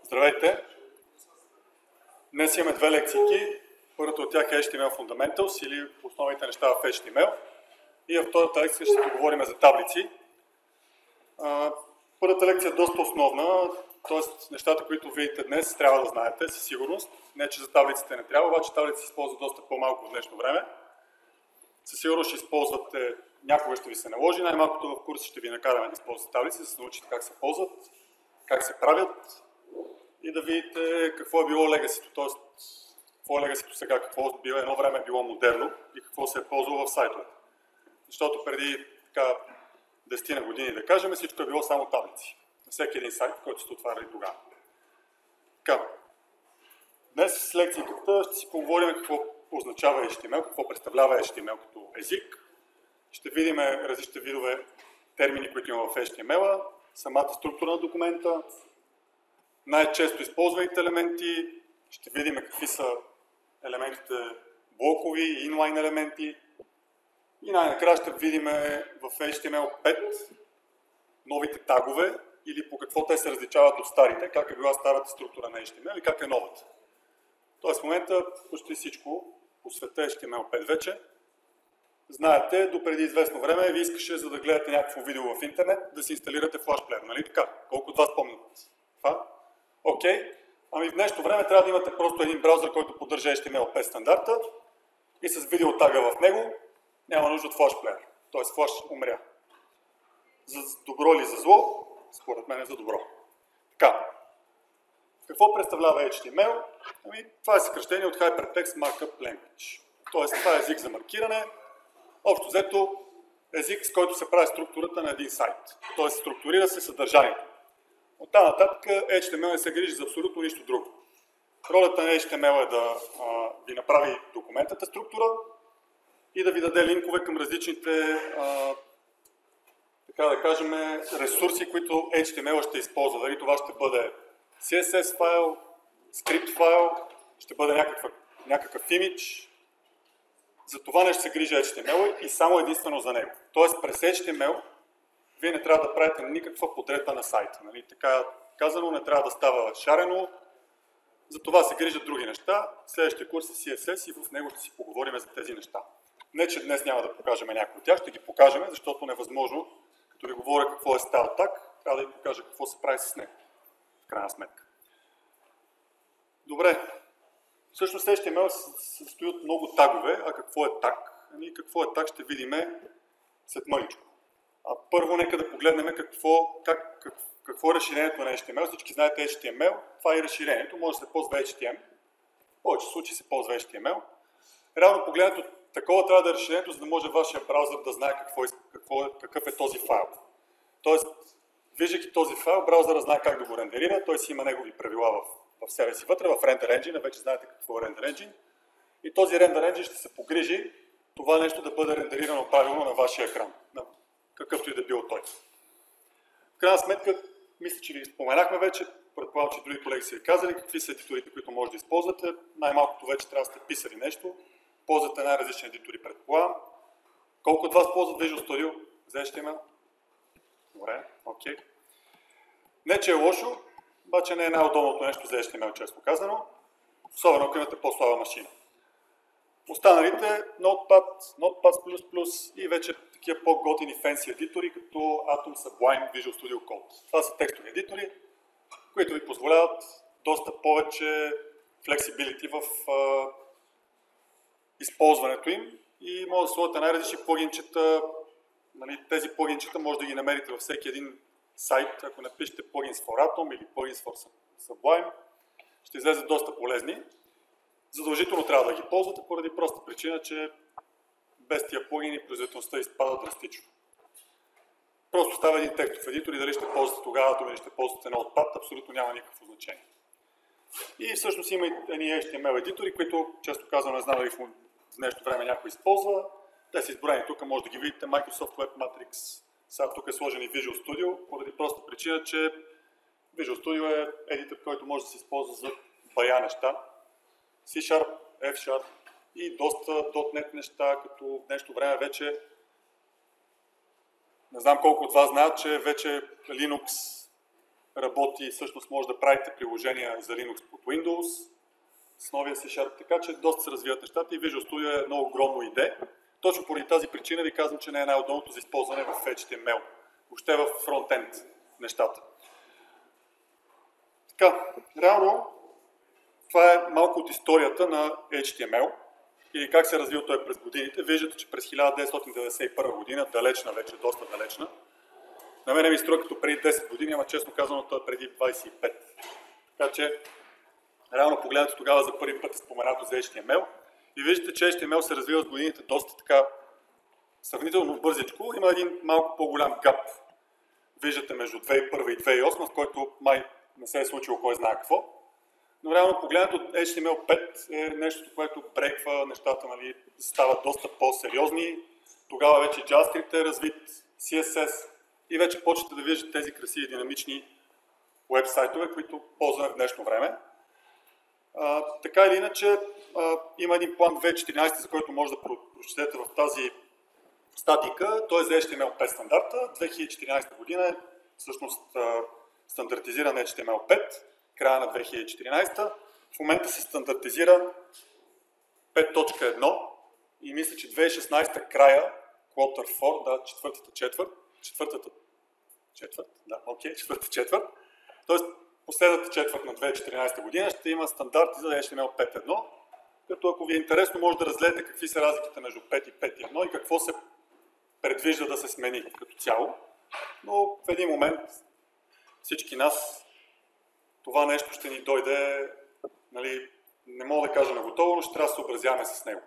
Здравейте! Днес имаме две лекции. Първата от тях е HTML Fundamentals или основните неща в HTML. И във втората лекция ще поговорим за таблици. Първата лекция е доста основна, т.е. нещата, които видите днес, трябва да знаете със сигурност. Не, че за таблиците не трябва, обаче таблици се използват доста по-малко в днешно време. Със сигурност ще използвате, някога ще ви се наложи, най-малкото в курса ще ви накараме да използвате таблици, за да се научите как се ползват, как се правят и да видите какво е било легасито, т.е. какво е легасито сега, какво едно време е било модерно и какво се е ползвало в сайтовете. Защото преди 10 на години, да кажем, всичко е било само таблици. На всеки един сайт, който сте отваряли тогава. Днес с лекцията ще си поговорим какво означава HTML, какво представлява HTML като език. Ще видим различните видове термини, които има в HTML, самата структура на документа, най-често използваните елементи, ще видим какви са елементите блокови, инлайн елементи и най-накрая ще видим в HTML5 новите тагове или по какво те се различават от старите, как е била старата структура на HTML и как е новата. Тоест в момента почти всичко по света HTML5 вече. Знаете, допреди известно време ви искаше, за да гледате някакво видео в интернет, да си инсталирате флашплеер, нали така? Колко от вас помнят това? Окей. Ами в днешно време трябва да имате просто един браузър, който поддържа HTML5 стандарта и с видеотага в него няма нужда от флашплеер. Тоест флаш умря. За добро или за зло? Според мен е за добро. Така. Какво представлява HTML? Ами, това е съкращение от Hypertext Markup Language. Тоест, това е език за маркиране. Общо взето, език, с който се прави структурата на един сайт. Тоест, структурира се съдържанието. От тази нататък HTML не се грижи за абсолютно нищо друго. Ролята на HTML е да ви направи документата структура и да ви даде линкове към различните, така да кажем, ресурси, които HTML ще използва. Дали това ще бъде CSS файл, скрипт файл, ще бъде някакъв имидж. За това нещо се грижи HTML и само единствено за него. Тоест през HTML вие не трябва да правите никаква подредба на сайта. Нали? Така казано, не трябва да става шарено. За това се грижат други неща. Следващия курс е CSS и в него ще си поговорим за тези неща. Не, че днес няма да покажем някои от тях, ще ги покажем, защото е невъзможно, като ви говоря какво е Style Tag, трябва да ви покажа какво се прави с него. В крайна сметка. Добре. Всъщност HTML се състои от много тагове, а какво е таг? Ами какво е таг ще видим след мъничко. Първо нека да погледнем какво е разширението на HTML. Всички знаете HTML, това е разширението, може да се ползва HTML. В повече случаи се ползва HTML. Реално погледнато такова трябва да е разширението, за да може вашия браузър да знае какъв е този файл. Тоест, виждайки този файл, браузъра знае как да го рендерира, т.е. има негови правила в себе си вътре, в Render Engine, вече знаете какво е Render Engine. И този Render Engine ще се погрижи това нещо да бъде рендерирано правилно на вашия екран, какъвто и да било той. В крайна сметка, мисля, че ви споменахме вече, предполагам, че други колеги са ви казали какви са едиторите, които може да използвате. Най-малкото вече трябва да сте писали нещо. Ползвате най-различни едитори, предполагам. Колко от вас ползват Visual Studio за HTML? Добре, окей. Не, че е лошо, обаче не е най-удобното нещо за HTML, често казано. Особено ако имате по-слаба машина. Останалите Notepad, Notepad++ и вече такива по-готини фенси едитори, като Atom, Sublime, Visual Studio Code. Това са текстови едитори, които ви позволяват доста повече flexibility в използването им и може да сложите най-различни плагинчета. Нали, тези плагинчета може да ги намерите във всеки един сайт. Ако напишете plugins for Atom или plugins for Sublime, ще излезат доста полезни. Задължително трябва да ги ползвате поради проста причина, че без тия плагини производителността изпада драстично. Просто става един текстов едитор и дали ще ползвате тогава Atom или ще ползвате Notepad, абсолютно няма никакво значение. И всъщност има и HTML едитори, които често казвам, не знам дали в днешно време някой използва. Те са изброени тук, може да ги видите, Microsoft Web Matrix. Сега тук е сложен и Visual Studio, поради проста причина, че Visual Studio е едитор, който може да се използва за бая неща. C-Sharp, F-Sharp и доста .NET неща, като в днешно време вече не знам колко от вас знаят, че вече Linux работи, всъщност може да правите приложения за Linux под Windows с новия C#, така че доста се развиват нещата и Visual Studio е едно огромно идея. Точно поради тази причина ви казвам, че не е най-удобното за използване в HTML, въобще в фронтенд нещата. Така, реално това е малко от историята на HTML и как се развил той през годините. Виждате, че през 1991 година, далечна вече, доста далечна, на мен ми струва като преди 10 години, ама честно казано той е преди 25. Така че, реално погледнато тогава за първи път е споменато за HTML и виждате, че HTML се развива с годините доста така сравнително бързичко. Има един малко по-голям гап, виждате, между 2001 и 2008, в който май не се е случило кой знае какво. Но реално погледнато HTML5 е нещо, което брейква нещата, нали, стават доста по-сериозни. Тогава вече JavaScript е развит, CSS и вече почвате да виждате тези красиви динамични уебсайтове, които ползваме в днешно време. Така или иначе, има един план 2014, за който може да прочетете в тази статика. Той е за HTML5 стандарта. 2014 година е всъщност стандартизиран HTML5, края на 2014. В момента се стандартизира 5.1 и мисля, че 2016 края, quarter 4, да, четвъртата четвърт, т.е. последната четвърт на 2014 година ще има стандарти за HTML 5.1, като ако ви е интересно, може да разгледате какви са разликите между 5 и 5.1 и какво се предвижда да се смени като цяло. Но в един момент всички нас това нещо ще ни дойде, нали, не мога да кажа на готово, но ще трябва да се съобразяваме с него.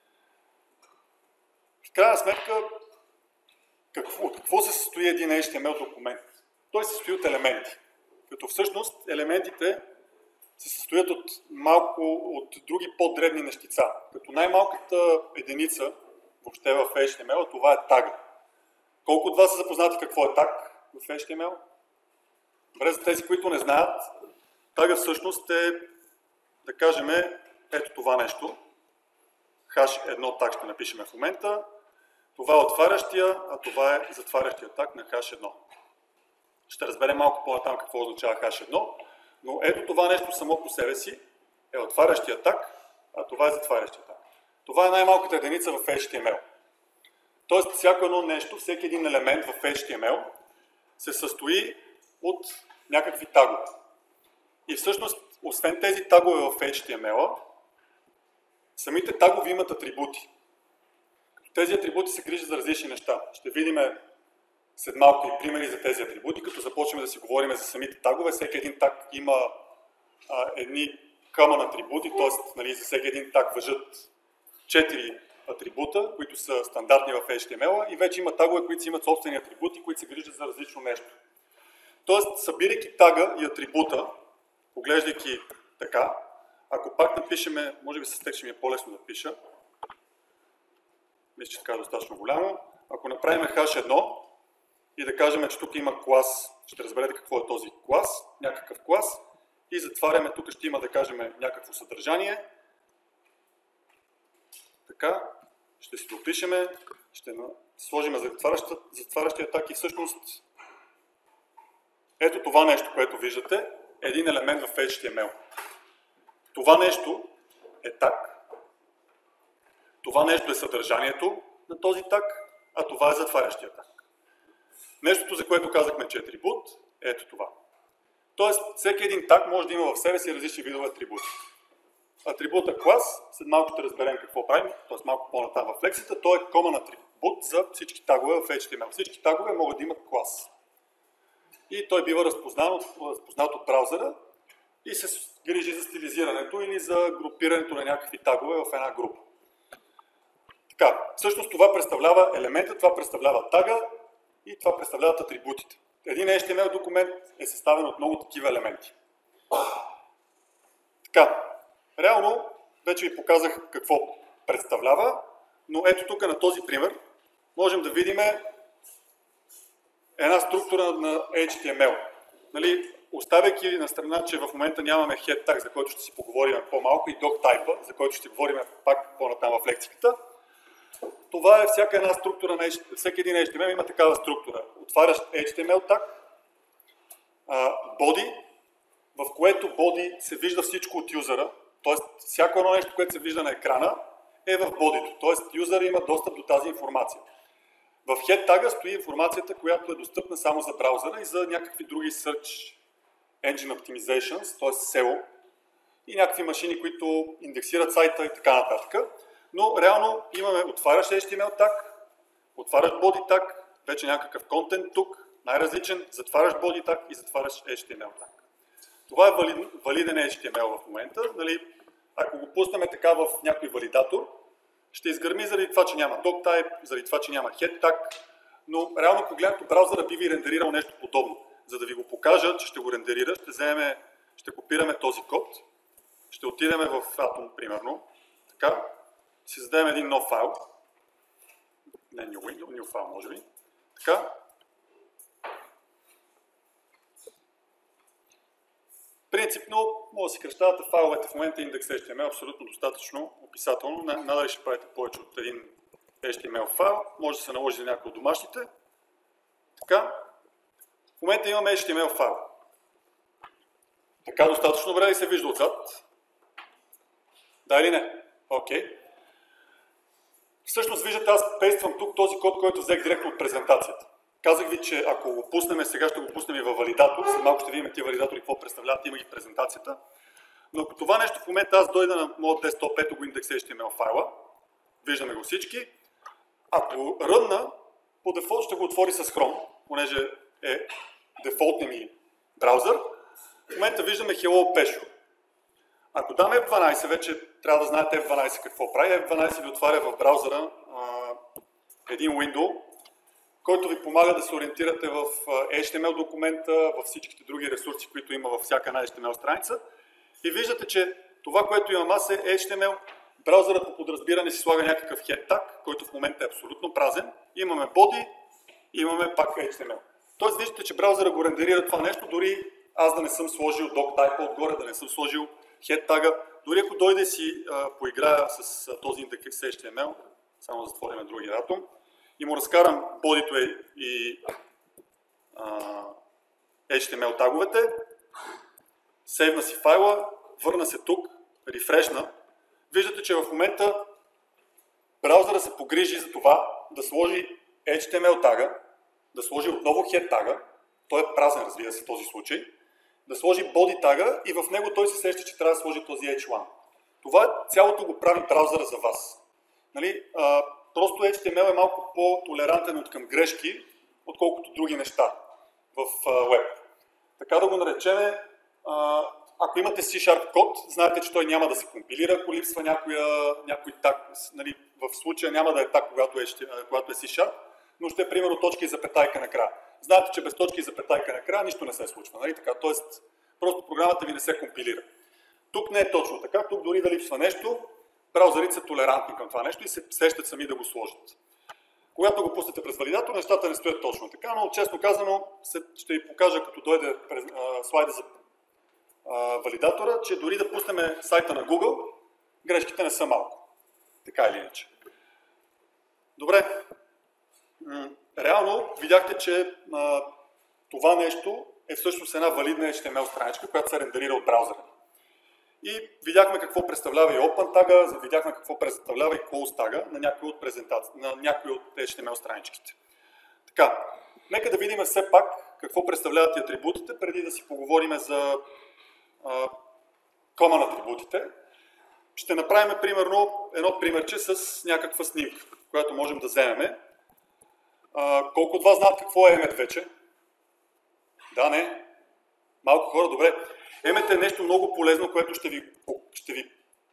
В крайна сметка, от какво се състои един HTML документ? Той се състои от елементи. Като всъщност елементите се състоят от други по-дребни нещица. Като най-малката единица въобще в HTML, това е таг. Колко от вас са запознати какво е таг в HTML? Добре, за тези, които не знаят, тага всъщност е, да кажем, ето това нещо. H1 таг ще напишем в момента. Това е отварящия, а това е затварящия таг на H1. Ще разберем малко по-натам какво означава H1, но ето това нещо само по себе си е отварящия таг, а това е затварящия таг. Това е най-малката единица в HTML. Тоест, всяко едно нещо, всеки един елемент в HTML се състои от някакви тагове. И всъщност, освен тези тагове в HTML, самите тагове имат атрибути. Тези атрибути се грижат за различни неща. Ще видим след малко и примери за тези атрибути, като започнем да си говорим за самите тагове. Всеки един таг има едни common атрибути, т.е. нали, за всеки един таг важат 4 атрибута, които са стандартни в HTML и вече има тагове, които си имат собствени атрибути, които се грижат за различно нещо. Тоест, събирайки тага и атрибута, поглеждайки така, ако пак напишеме, може би с текст ще ми е по-лесно да пиша, мисля, че така е достатъчно голямо. Ако направим H1 и да кажем, че тук има клас, ще разберете какво е този клас, някакъв клас, и затваряме, тук ще има, да кажем, някакво съдържание. Така, ще си допишеме, ще сложим затварящия таг и всъщност ето това нещо, което виждате, е един елемент в HTML. Това нещо е таг. Това нещо е съдържанието на този таг, а това е затварящия таг. Нещото, за което казахме, че е атрибут, е ето това. Тоест, всеки един таг може да има в себе си различни видове атрибути. Атрибута клас, след малко ще разберем какво правим, т.е. малко по-натам в лекцията, той е common атрибут за всички тагове в HTML. Всички тагове могат да имат клас. И той бива разпознат от браузъра и се грижи за стилизирането или за групирането на някакви тагове в една група. Така, всъщност това представлява елемента, това представлява тага и това представляват атрибутите. Един HTML документ е съставен от много такива елементи. Така, реално вече ви показах какво представлява, но ето тук на този пример можем да видим една структура на HTML. Нали, оставяйки на страна, че в момента нямаме head tag, за който ще си поговорим по-малко, и doc type, за който ще говорим пак по-натам в лекцията. Това е всяка една структура, всеки един HTML има такава структура. Отварящ HTML tag, body, в което body се вижда всичко от юзера, т.е. всяко едно нещо, което се вижда на екрана, е в бодито, т.е. юзера има достъп до тази информация. В head тага стои информацията, която е достъпна само за браузъра и за някакви други Search Engine Optimizations, т.е. SEO, и някакви машини, които индексират сайта и така нататък. Но реално имаме отварящ HTML tag, отварящ body tag, вече някакъв контент тук, най-различен, затварящ body tag и затварящ HTML tag. Това е валиден HTML в момента. Нали, ако го пуснем така в някой валидатор, ще изгърми заради това, че няма doctype, заради това, че няма head tag, но реално погледнато браузъра би ви рендерирал нещо подобно. За да ви го покажа, че ще го рендерира, ще копираме този код, ще отидем в Atom, примерно, така, си зададем един нов файл, не new window, new файл може би, така. Принципно, може да си кръщавате файловете в момента index.html, абсолютно достатъчно описателно. Надали ще правите повече от един HTML файл, може да се наложи за някои от домашните. Така, в момента имаме HTML файл. Така достатъчно добре ли се вижда отзад? Да или не? Окей. Всъщност виждате, аз пействам тук този код, който взех директно от презентацията. Казах ви, че ако го пуснем, сега ще го пуснем и във валидатор, след малко ще видим тия валидатори какво представляват, има ги в презентацията. Но ако това нещо в момента аз дойда на моят десктоп, ето го index.html файла, виждаме го всички. Ако рънна, по дефолт ще го отвори с Chrome, понеже е дефолтният ми браузър. В момента виждаме Hello Pesho. Ако дам F12, вече трябва да знаете F12 какво прави. F12 ви отваря в браузъра един window, който ви помага да се ориентирате в HTML документа, във всичките други ресурси, които има във всяка една HTML страница. И виждате, че това, което имам аз е HTML. Браузърът по подразбиране си слага някакъв head tag, който в момента е абсолютно празен. Имаме body, имаме пак HTML. Тоест виждате, че браузърът го рендерира това нещо, дори аз да не съм сложил doctype отгоре, да не съм сложил head тага. Дори ако дойде си поиграя с този index.html, само да затворим другия атом, и му разкарам бодито и HTML таговете, сейвна си файла, върна се тук, рефрешна. Виждате, че в момента браузъра се погрижи за това да сложи HTML тага, да сложи отново head тага, той е празен, разбира се, в този случай, да сложи body тага и в него той се сеща, че трябва да сложи този H1. Това цялото го прави браузъра за вас. Нали? Просто HTML е малко по-толерантен от към грешки, отколкото други неща в web. Така да го наречем, ако имате C# код, знаете, че той няма да се компилира, ако липсва някой таг. Нали, в случая няма да е таг, когато е C#, но ще е примерно точка и запетайка накрая. Знаете, че без точка и запетайка накрая нищо не се случва. Нали? Така, тоест, просто програмата ви не се компилира. Тук не е точно така, тук дори да липсва нещо, браузърите са толерантни към това нещо и се сещат сами да го сложат. Когато го пуснете през валидатор, нещата не стоят точно така, но честно казано ще ви покажа, като дойде слайда за валидатора, че дори да пуснем сайта на Google, грешките не са малко. Така или иначе. Добре. Реално видяхте, че това нещо е всъщност една валидна HTML страничка, която се рендерира от браузъра. И видяхме какво представлява и Open тага, видяхме какво представлява и Close тага на някои от HTML страничките. Така, нека да видим все пак какво представляват и атрибутите, преди да си поговорим за common атрибутите. Ще направим примерно едно примерче с някаква снимка, която можем да вземем. Колко от вас знаят какво е Emmet вече? Да, не? Малко хора, добре. Emmet е нещо много полезно, което ще ви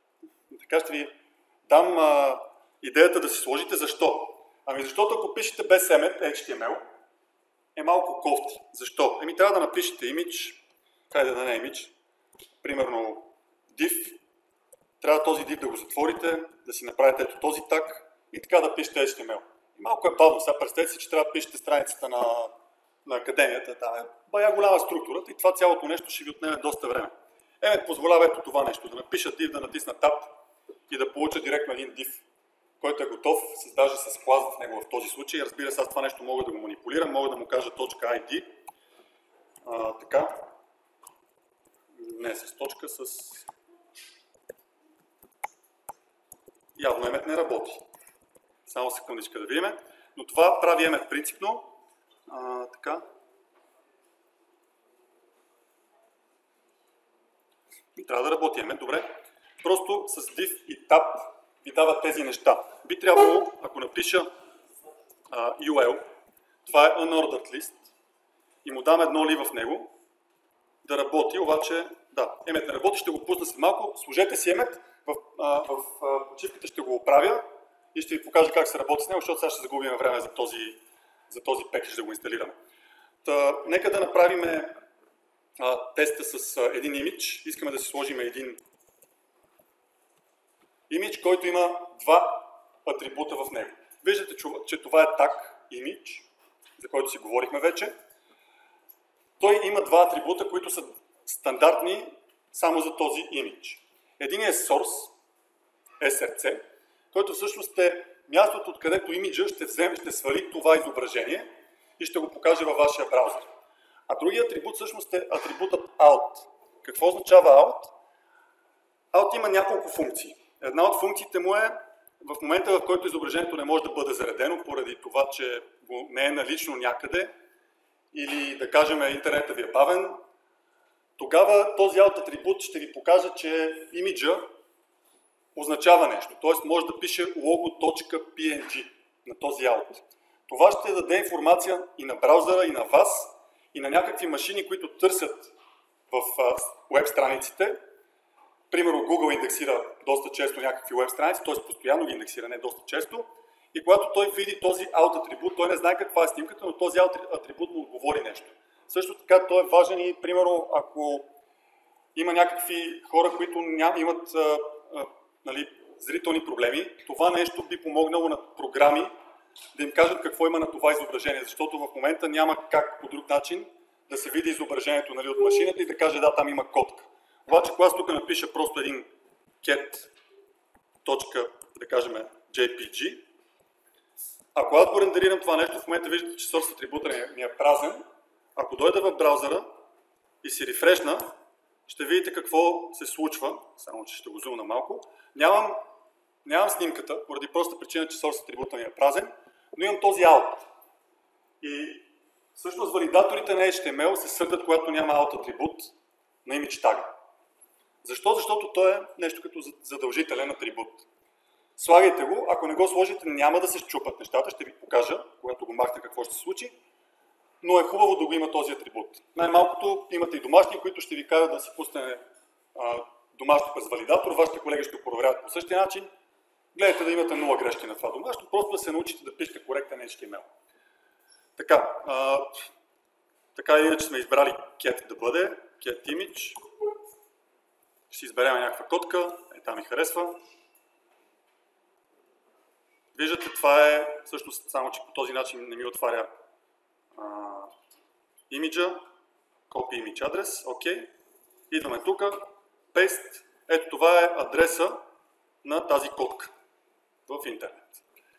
дам идеята да си сложите. Защо? Ами защото ако пишете без Emmet, HTML, е малко кофти. Защо? Ами трябва да напишете image, хайде да не е image, примерно div, трябва този div да го затворите, да си направите ето този таг и така да пишете HTML. И малко е бавно. Сега представете си, че трябва да пишете страницата на академията. Там е бая голяма структурата и това цялото нещо ще ви отнеме доста време. Emmet позволява ето това нещо, да напиша div, да натисна tab и да получа директно един div, който е готов, даже с клас в него в този случай. Разбира се, аз това нещо мога да го манипулирам, мога да му кажа .id така, не с точка, с... Явно емет не работи. Само секундичка да видим. Но това прави емет принципно. Така. Трябва да работи емет, добре. Просто с div и tab ви дават тези неща. Би трябвало, ако напиша UL, това е unordered list, и му дам едно ли в него, да работи, обаче, да, емет не работи, ще го пусна след малко. Сложете си емет, в почивките ще го оправя и ще ви покажа как се работи с него, защото сега ще загубим време за този пекедж да го инсталираме. Нека да направим теста с един имидж. Искаме да си сложим един имидж, който има два атрибута в него. Виждате, че това е tag image, за който си говорихме вече. Той има два атрибута, които са стандартни само за този имидж. Един е source, SRC, който всъщност е мястото, откъдето имиджа ще свали това изображение и ще го покаже във вашия браузър. А другият атрибут всъщност е атрибутът out. Какво означава out? Out има няколко функции. Една от функциите му е в момента, в който изображението не може да бъде заредено, поради това, че не е налично някъде, или да кажем интернета ви е бавен, тогава този out атрибут ще ви покаже, че имиджа означава нещо. Т.е. може да пише logo.png на този out. Това ще даде информация и на браузъра, и на вас, и на някакви машини, които търсят в веб страниците. Примерно Google индексира доста често някакви веб страници, т.е. постоянно ги индексира, не доста често. И когато той види този out атрибут, той не знае каква е снимката, но този out атрибут му отговори нещо. Също така той е важен и, примерно, ако има някакви хора, които имат зрителни проблеми, това нещо би помогнало на програми да им кажат какво има на това изображение, защото в момента няма как по друг начин да се види изображението от машината и да каже да, там има котка. Обаче, когато аз тук напиша просто един cat.jpg, ако аз го рендерирам това нещо, в момента виждате, че source атрибута ми е празен. Ако дойда в браузъра и си рефрешна, ще видите какво се случва, само че ще го зумна малко. Нямам снимката, поради проста причина, че source атрибута ми е празен, но имам този out. И всъщност валидаторите на HTML се сърдат, когато няма out атрибут на image tag. Защо? Защото той е нещо като задължителен атрибут. Слагайте го, ако не го сложите, няма да се счупат нещата, ще ви покажа, когато го махна какво ще се случи, но е хубаво да го има този атрибут. Най-малкото имате и домашни, които ще ви кажат да си пусне домашно през валидатор, вашите колеги ще го проверяват по същия начин. Гледайте да имате 0 грешки на това домашно, просто да се научите да пишете коректен HTML. Така иначе сме избрали cat да бъде, cat image. Ще си изберем някаква котка, там ми харесва. Виждате, това е всъщност само, че по този начин не ми отваря имиджа. Copy image адрес, окей. Идваме тук, paste. Ето това е адреса на тази котка в интернет.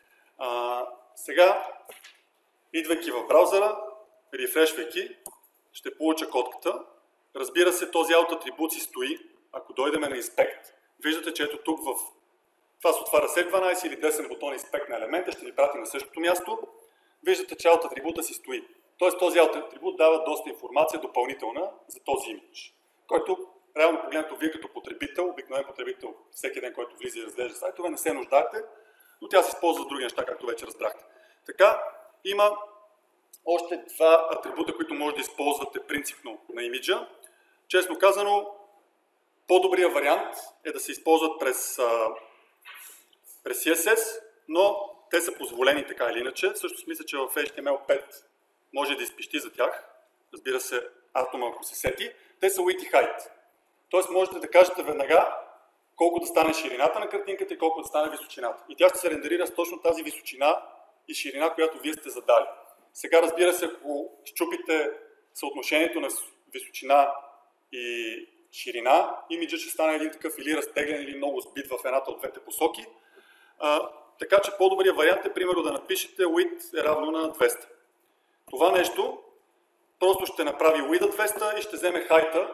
Сега, идвайки в браузъра, рефрешвайки, ще получа котката. Разбира се, този out атрибут си стои. Ако дойдем на Inspect, виждате, че ето тук това се отваря след 12 или десен бутон Inspect на елемента, ще ви прати на същото място. Виждате, че out атрибута си стои. Тоест този out атрибут дава доста информация допълнителна за този имидж, който реално погледнато вие като потребител, обикновен потребител, всеки ден, който влиза и разглежда сайтове, не се нуждаете, но тя се използва за други неща, както вече разбрахте. Така, има още два атрибута, които може да използвате принципно на имиджа. Честно казано, по-добрият вариант е да се използват през CSS, но те са позволени така или иначе. Също мисля, че в HTML5 може да изпищи за тях. Разбира се, Atom, ако се сети. Те са width и height. Тоест можете да кажете веднага колко да стане ширината на картинката и колко да стане височината. И тя ще се рендерира с точно тази височина и ширина, която вие сте задали. Сега, разбира се, ако счупите съотношението на височина и ширина, имиджът ще стане един такъв или разтеглен, или много сбит в едната от двете посоки. Така че по-добрият вариант е, примерно, да напишете width е равно на 200. Това нещо просто ще направи width 200 и ще вземе height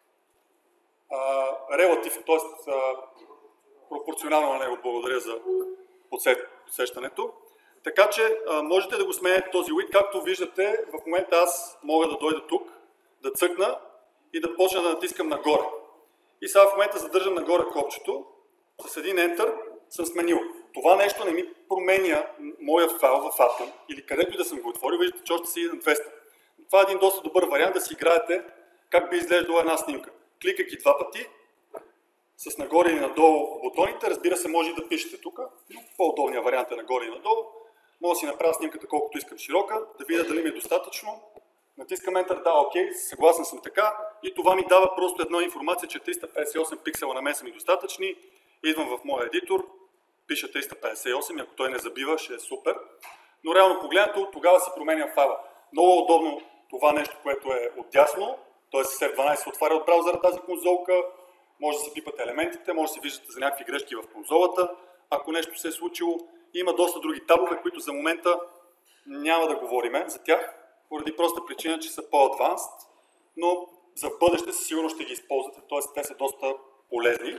релатив, т.е. пропорционално на него. Благодаря за подсещането. Така че можете да го сменяте този width. Както виждате, в момента аз мога да дойда тук, да цъкна и да почна да натискам нагоре. И сега в момента задържам нагоре копчето, с един Enter съм сменил. Това нещо не ми променя моя файл в Atom или където и да съм го отворил, виждате, че още си на 200. Това е един доста добър вариант да си играете как би изглеждала една снимка. Кликайки два пъти, с нагоре и надолу бутоните, разбира се, може и да пишете тук, но по-удобният вариант е нагоре и надолу. Мога да си направя снимката колкото искам широка, да видя дали ми е достатъчно. Натискам Enter, да, окей, съгласен съм така. И това ми дава просто една информация, че 358 пиксела на мен са ми достатъчни. Идвам в моя едитор, пиша 358 и ако той не забива, ще е супер. Но реално погледнато, тогава си променям файла. Много удобно това нещо, което е отдясно, т.е. F12 се отваря от браузъра тази конзолка, може да си пипате елементите, може да си виждате за някакви грешки в конзолата, ако нещо се е случило. Има доста други табове, които за момента няма да говорим за тях, поради проста причина, че са по-адванст, но за бъдеще сигурно ще ги използвате, т.е. те са доста полезни.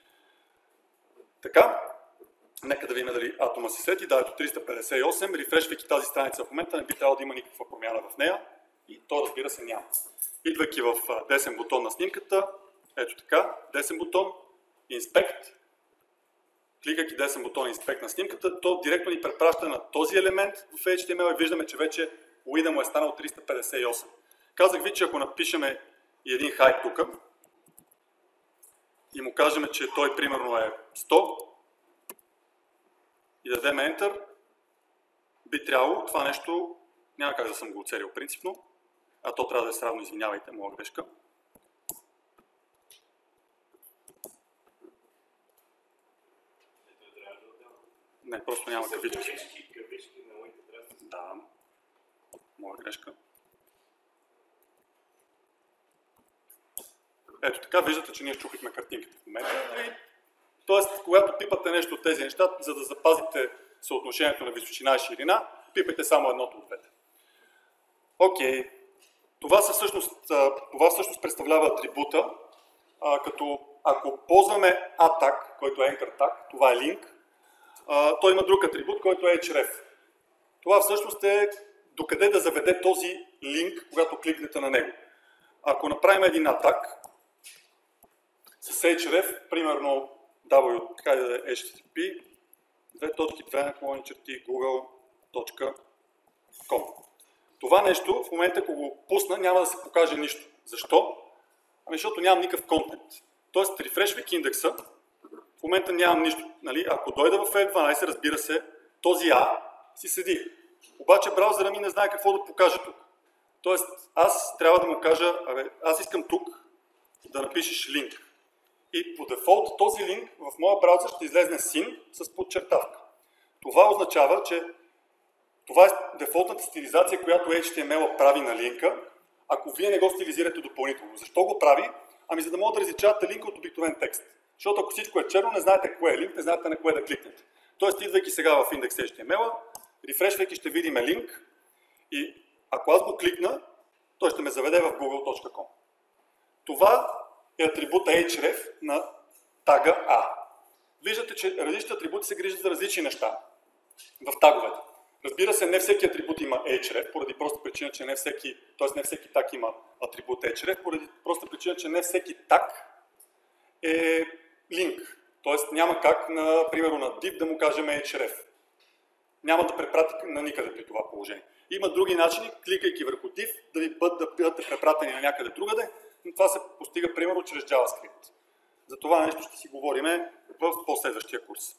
Така, нека да видим дали атома си сети. Да, ето 358, рефрешвайки тази страница в момента не би трябвало да има никаква промяна в нея и то, разбира се, няма. Идвайки в десен бутон на снимката, ето така, десен бутон, Inspect, кликайки десен бутон Inspect на снимката, то директно ни препраща на този елемент в HTML и виждаме, че вече width му е станал 358. Казах ви, че ако напишеме и един height тук и му кажем, че той примерно е 100 и дадем Enter, би трябвало това нещо, няма как да съм го оцелил принципно, а то трябва да е сравно, извинявайте, моя грешка. Не, просто няма кавички. Да, моя грешка. Ето така, виждате, че ние щупихме картинката в момента. Тоест, когато пипате нещо от тези неща, за да запазите съотношението на височина и ширина, пипайте само едното от двете. Окей. Това всъщност представлява атрибута, като ако ползваме ATAG, който е Anchor Tag, това е линк, той има друг атрибут, който е href. Това всъщност е докъде да заведе този линк, когато кликнете на него. Ако направим един ATAG с href, примерно http google.com. Това нещо, в момента, ако го пусна, няма да се покаже нищо. Защо? Ами защото нямам никакъв контент. Тоест, рефрешвайки индекса, в момента нямам нищо. Нали? Ако дойда в F12, разбира се, този A си седи. Обаче браузъра ми не знае какво да покаже тук. Тоест, аз трябва да му кажа, аз искам тук да напишеш линк. И по дефолт този линк в моя браузър ще излезне sin с подчертавка. Това означава, че това е дефолтната стилизация, която HTML прави на линка, ако вие не го стилизирате допълнително. Защо го прави? Ами за да могат да различавате линка от обикновен текст. Защото ако всичко е черно, не знаете кое е линк, не знаете на кое да кликнете. Тоест, идвайки сега в индекс HTML, рефрешвайки ще видим линк и ако аз го кликна, той ще ме заведе в google.com. Това е атрибута href на тага A. Виждате, че различните атрибути се грижат за различни неща в таговете. Разбира се, не всеки атрибут има href, поради проста причина, че не всеки таг има атрибут href, поради проста причина, че не всеки таг е линк. Тоест няма как, примерно на div да му кажем href. Няма да препрати на никъде при това положение. Има други начини, кликайки върху div, да ви бъдат препратени на някъде другаде, но това се постига примерно чрез JavaScript. За това нещо ще си говорим в последващия курс.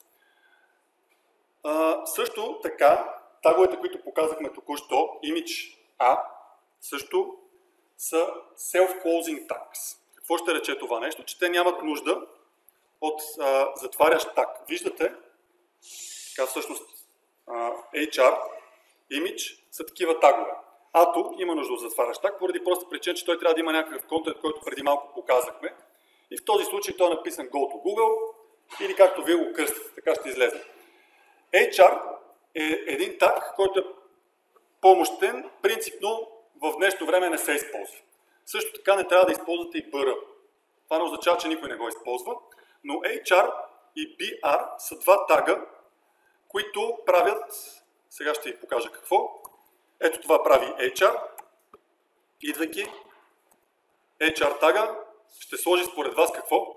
Също така, таговете, които показахме току-що, image A, също са self-closing tags. Какво ще рече това нещо? Че те нямат нужда от затварящ таг. Виждате, така всъщност HR, image са такива тагове. Ато има нужда от затварящ таг, поради проста причина, че той трябва да има някакъв контент, който преди малко показахме. И в този случай той е написан Go to Google или както вие го кръстите, така ще излезе. HR е един таг, който е помощен. Принципно в днешно време не се използва. Също така не трябва да използвате и BR. Това не означава, че никой не го използва, но HR и BR са два тага, които правят, сега ще ви покажа какво. Ето това прави HR. Идвайки, HR тага ще сложи според вас какво?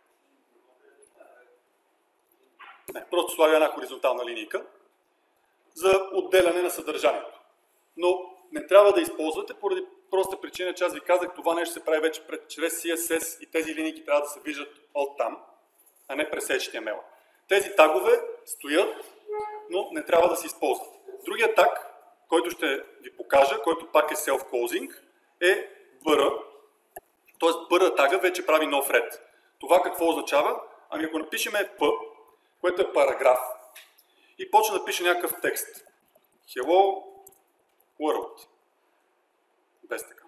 Не, просто слага една хоризонтална линийка за отделяне на съдържанието. Но не трябва да използвате поради проста причина, че аз ви казах, това нещо се прави вече чрез CSS и тези линейки трябва да се виждат от там, а не през HTML. Тези тагове стоят, но не трябва да се използват. Другия таг, който ще ви покажа, който пак е self-closing, е BR. Тоест BR тага вече прави нов ред. Това какво означава? Ами ако напишем P, което е параграф, и почне да пише някакъв текст. Hello World. Без така.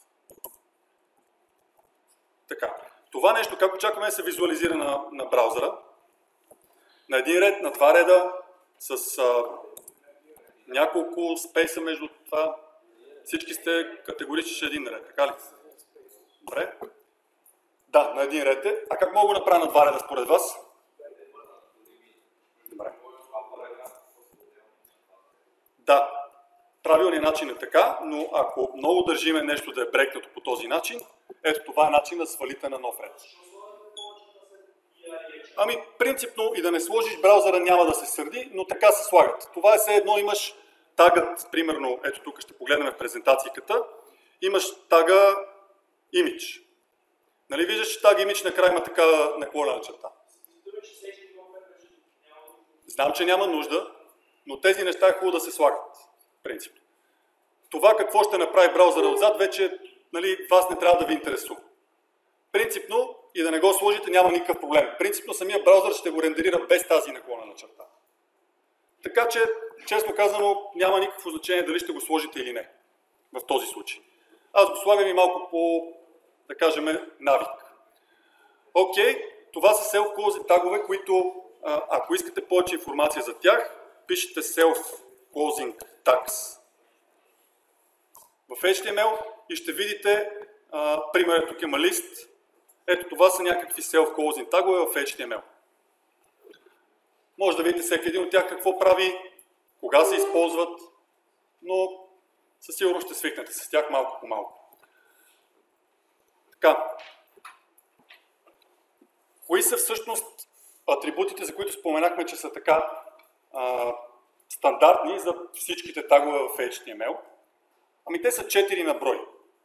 Така. Това нещо, как очакваме да се визуализира на браузъра? На един ред, на два реда, с няколко спейса между това. Всички сте категорични един ред, така ли? Добре. Да, на един ред е. А как мога да направя на два реда според вас? Добре. Да, правилният начин е така, но ако много държиме нещо да е брекнато по този начин, ето това е начин да свалите на нов ред. Ами, принципно и да не сложиш, браузъра няма да се сърди, но така се слагат. Това е все едно, имаш тагът, примерно, ето тук ще погледнем в презентацията, имаш тага image. Нали виждаш, че тага image накрая има такава наклонена черта? Знам, че няма нужда, но тези неща е хубаво да се слагат. Принципно. Това какво ще направи браузъра отзад, вече нали, вас не трябва да ви интересува. Принципно и да не го сложите няма никакъв проблем. Принципно самия браузър ще го рендерира без тази наклонена черта. Така че, честно казано, няма никакво значение дали ще го сложите или не в този случай. Аз го слагам и малко по, да кажем, навик. Окей, това са self-closing тагове, които, ако искате повече информация за тях, пишете self-closing tags в HTML и ще видите, примерно тук има лист. Ето това са някакви self-closing тагове в HTML. Може да видите всеки един от тях какво прави, кога се използват, но със сигурност ще свикнете с тях малко по малко. Така. Кои са всъщност атрибутите, за които споменахме, че са така стандартни за всичките тагове в HTML? Ами те са 4 на брой.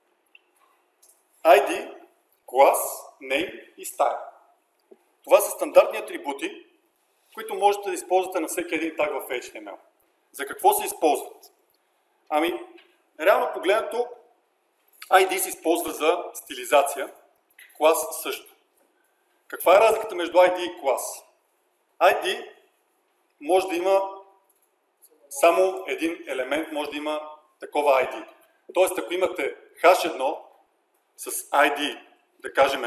ID, клас, name и style. Това са стандартни атрибути, които можете да използвате на всеки един таг в HTML. За какво се използват? Ами, реално погледнато, ID се използва за стилизация, клас също. Каква е разликата между ID и клас? ID може да има само един елемент, може да има такова ID. Тоест, ако имате hash1 с ID, да кажем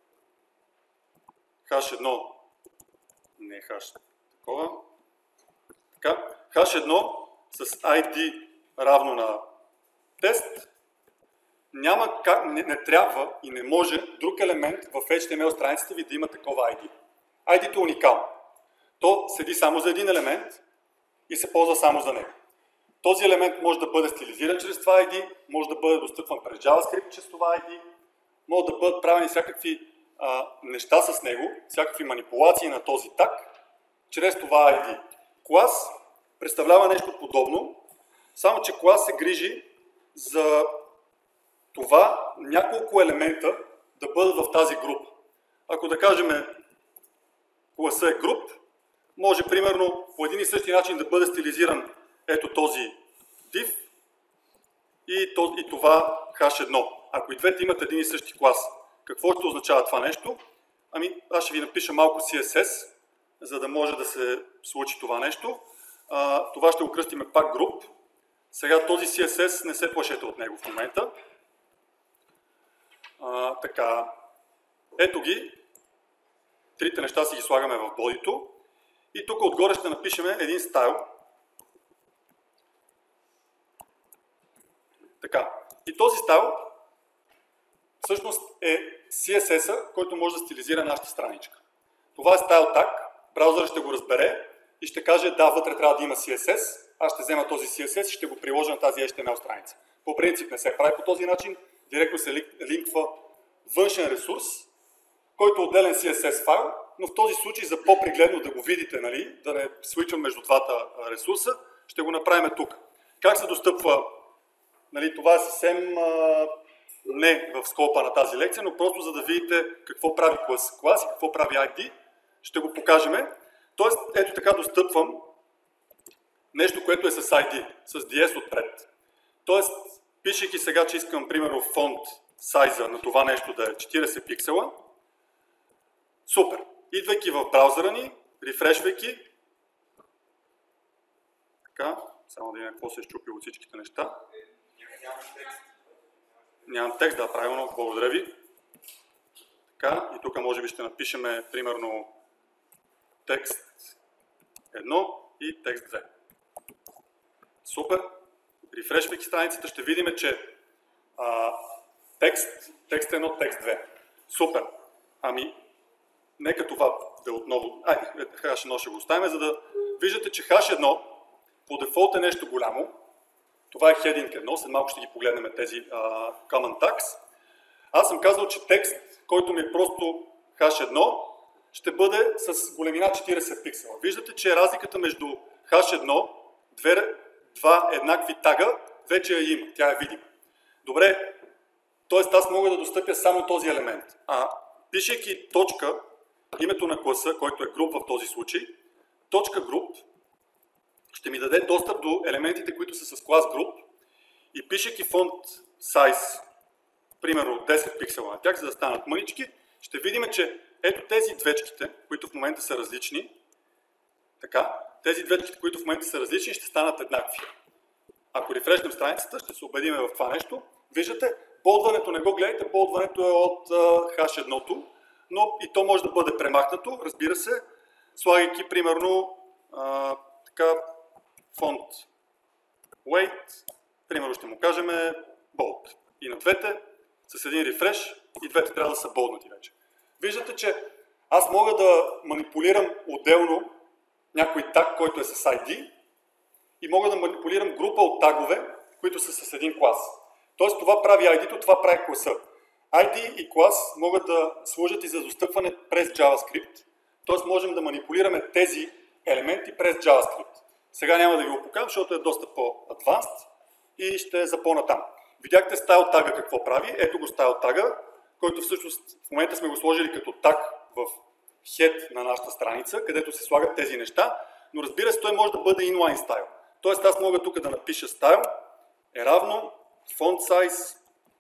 hash1, не hash, такова, така, hash1 с ID равно на тест, няма как, не трябва и не може друг елемент в HTML страницата ви да има такова ID. ID-то е уникално. То седи само за един елемент и се ползва само за него. Този елемент може да бъде стилизиран чрез това ID, може да бъде достъпван през JavaScript чрез това ID, могат да бъдат правени всякакви неща с него, всякакви манипулации на този таг, чрез това ID. Клас представлява нещо подобно, само че клас се грижи за това няколко елемента да бъдат в тази група. Ако да кажем класа е груп, може примерно по един и същи начин да бъде стилизиран ето този div и това hash1. Ако и двете имат един и същи клас, какво ще означава това нещо? Ами аз ще ви напиша малко CSS, за да може да се случи това нещо. Това ще го кръстиме пак груп. Сега този CSS не се плашете от него в момента. Така, ето ги. Трите неща си ги слагаме в бодито. И тук отгоре ще напишем един стайл. Така, И този стайл всъщност е CSS-а, който може да стилизира нашата страничка. Това е стайл tag, браузърът ще го разбере и ще каже да, вътре трябва да има CSS, аз ще взема този CSS и ще го приложа на тази HTML страница. По принцип не се прави по този начин, директно се линква външен ресурс, който е отделен CSS файл, но в този случай за по-пригледно да го видите, нали, да не свичам между двата ресурса, ще го направим тук. Как се достъпва? Нали, това е съвсем не в скопа на тази лекция, но просто за да видите какво прави клас и какво прави ID, ще го покажем. Тоест, ето така достъпвам нещо, което е с ID, с DS отпред. Тоест, пишейки сега, че искам, примерно, фонт сайза на това нещо да е 40 пиксела, супер. Идвайки в браузъра ни, рефрешвайки, така, само да видим какво се е счупило от всичките неща. Нямам текст, да, правилно, благодаря ви. Така, и тук може би ще напишем, примерно, текст 1 и текст 2. Супер. Рефрешвайки страницата, ще видим, че текст 1, текст 2. Супер. Ами, нека това да отново... H1 ще го оставим, за да виждате, че H1 по дефолт е нещо голямо. Това е heading 1, след малко ще ги погледнем тези command tags. Аз съм казал, че текст, който ми е просто H1, ще бъде с големина 40 пиксела. Виждате, че разликата между H1, два еднакви тага, вече я има, тя е видима. Добре, т.е. аз мога да достъпя само този елемент. Пишейки точка, името на класа, който е груп в този случай, точка груп ще ми даде достъп до елементите, които са с клас груп и пишейки фонт size, примерно 10 пиксела на тях, за да станат мънички, ще видим, че ето тези двечките, които в момента са различни, така, тези двечките, които в момента са различни, ще станат еднакви. Ако рефрешнем страницата, ще се убедим в това нещо. Виждате, болдването не го гледайте, болдването е от H1-то, но и то може да бъде премахнато, разбира се, слагайки примерно така, фонт weight, примерно ще му кажем bold. И на двете, с един рефреш, и двете трябва да са болднати вече. Виждате, че аз мога да манипулирам отделно някой таг, който е с ID, и мога да манипулирам група от тагове, които са с един клас. Тоест това прави ID-то, това прави класа. ID и клас могат да служат и за достъпване през JavaScript, т.е. можем да манипулираме тези елементи през JavaScript. Сега няма да ви го покажам, защото е доста по-адванст и ще е за по-натам. Видяхте стайл тага какво прави, ето го стайл тага, който всъщност в момента сме го сложили като таг в head на нашата страница, където се слагат тези неща, но разбира се, той може да бъде inline style. Тоест аз мога тук да напиша стайл е равно font size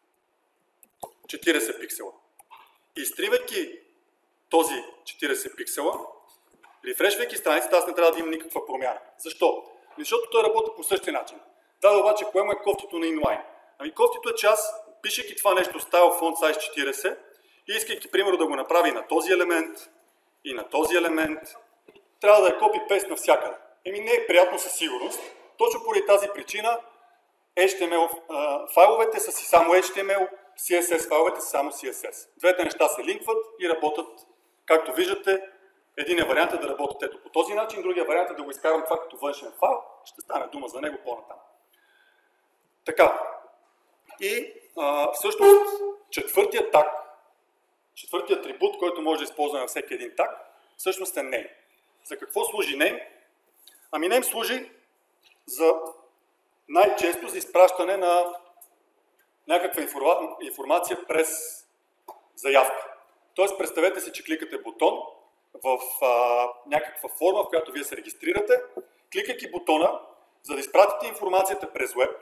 40 пиксела. И изтривайки този 40 пиксела, рефрешвайки страницата, аз не трябва да имам никаква промяна. Защо? Защото той работи по същия начин. Да, обаче, кое му е кофтито на inline? Ами кофтито е, че аз, пишейки това нещо стайл font size 40 и искайки, примерно, да го направи на този елемент и на този елемент, трябва да е копи-пейст навсякъде. Не е приятно със сигурност. Точно поради тази причина HTML файловете са си само HTML, CSS файловете са само CSS. Двете неща се линкват и работят, както виждате. Единият вариант е да работят ето по този начин, другия вариант е да го изкарам това като външен файл. Ще стане дума за него по-натам. Така. И всъщност четвъртият таг, четвъртият атрибут, който може да използваме на всеки един таг, всъщност е name. За какво служи name? Ами name служи за най-често за изпращане на някаква информация през заявка. Тоест, представете си, че кликате бутон в някаква форма, в която вие се регистрирате. Кликайки бутона, за да изпратите информацията през веб,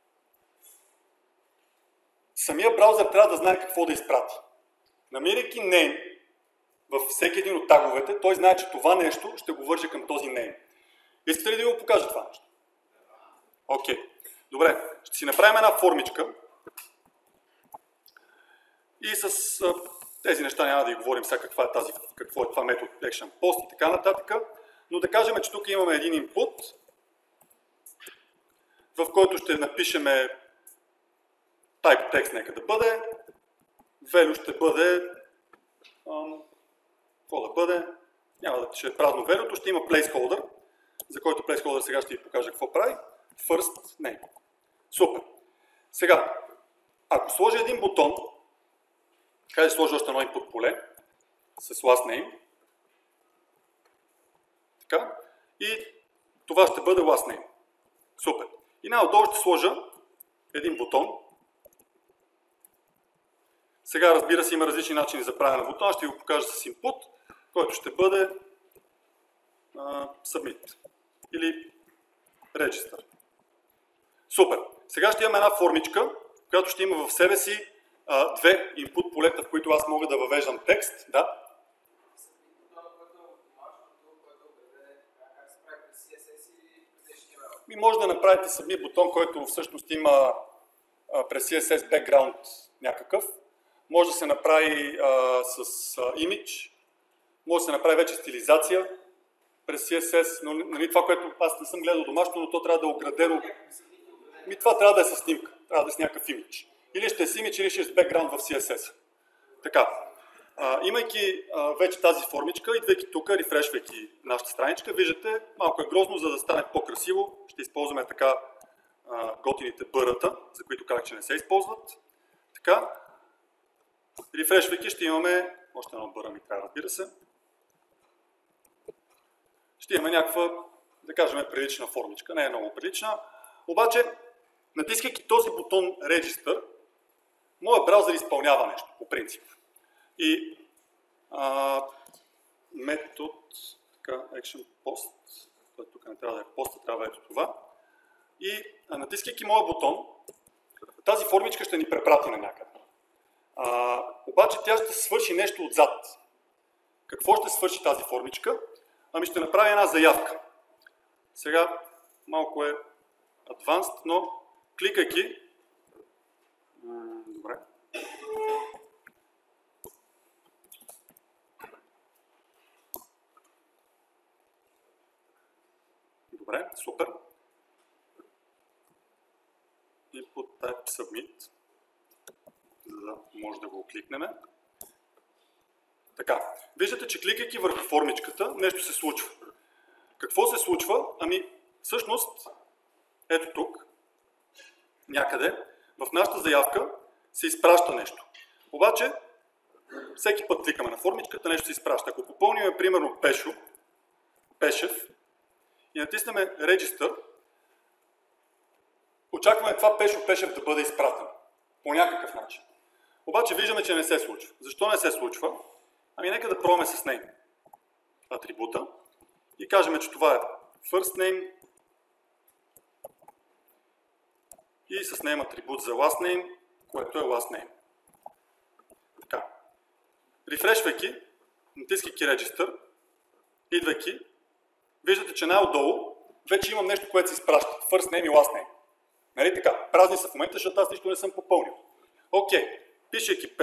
самия браузър трябва да знае какво да изпрати. Намирайки name във всеки един от таговете, той знае, че това нещо ще го върже към този name. Искате ли да ви го покажа това нещо? Окей. Добре, ще си направим една формичка и с тези неща няма да ги говорим сега какво е това метод action post и така нататък, но да кажем, че тук имаме един input, в който ще напишем type text нека да бъде, value ще бъде, какво да бъде, няма да ще е празно value, ще има placeholder, за който placeholder сега ще ви покажа какво прави, first name. Супер. Сега, ако сложи един бутон, така да сложи още едно input поле с last name, така, и това ще бъде last name. Супер. И най-отдолу ще сложа един бутон. Сега, разбира се, има различни начини за правене на бутона. Ще ви го покажа с input, който ще бъде submit или register. Супер. Сега ще имаме една формичка, която ще има в себе си две input полета, в които аз мога да въвеждам текст. Да? И може да направите submit бутон, който всъщност има през CSS background някакъв. Може да се направи с image, може да се направи вече стилизация през CSS, но нали, това, което аз не съм гледал домашно, но то трябва да е оградено. Това трябва да е със снимка, трябва да е с някакъв имидж. Или ще е с имидж, или ще е с бекграунд в CSS. Така, имайки вече тази формичка, идвайки тук, рефрешвайки нашата страничка, виждате, малко е грозно, за да стане по-красиво. Ще използваме така готините бърата, за които казах, че не се използват. Така, рефрешвайки ще имаме, още едно бъра ми трябва, разбира се, ще имаме някаква, да кажем, прилична формичка, не е много прилична, обаче, натискайки този бутон Register, моят браузър изпълнява нещо, по принцип. И метод, така, action post, който тук не трябва да е поста, трябва да е това. И натискайки моят бутон, тази формичка ще ни препрати на някъде. Обаче тя ще свърши нещо отзад. Какво ще свърши тази формичка? Ами ще направи една заявка. Сега малко е advanced, но кликайки, добре. Добре, супер. Input type submit, за да може да го кликнем. Така, виждате, че кликайки върху формичката, нещо се случва. Какво се случва? Ами, всъщност, ето тук, някъде, в нашата заявка се изпраща нещо. Обаче, всеки път кликаме на формичката, нещо се изпраща. Ако попълним, примерно, Пешев, и натиснем Register, очакваме това Пешев да бъде изпратено. По някакъв начин. Обаче виждаме, че не се случва. Защо не се случва? Ами нека да пробваме с name атрибута и кажем, че това е first name и с name атрибут за last name, което е last name. Така. Рефрешвайки, натискайки Register, идвайки, виждате, че най-отдолу вече имам нещо, което се изпраща. First name и last name. Нали така? Празни са в момента, защото аз нищо не съм попълнил. Окей. Пишейки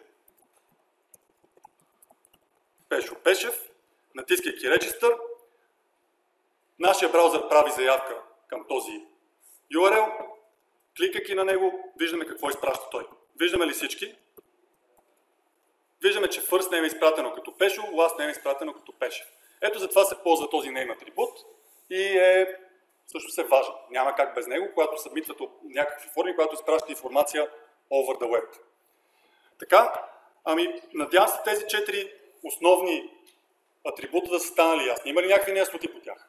Пешев, натискайки Register, нашия браузър прави заявка към този URL, кликайки на него, виждаме какво изпраща той. Виждаме ли всички? Виждаме, че first name е изпратено като Пешо, last name е изпратено като Пешев. Ето затова се ползва този name атрибут и също е важен. Няма как без него, когато събмитват някакви форми, когато изпраща информация over the web. Така, ами надявам се тези 4 основни атрибута да са станали ясни. Има ли някакви неясноти по тях?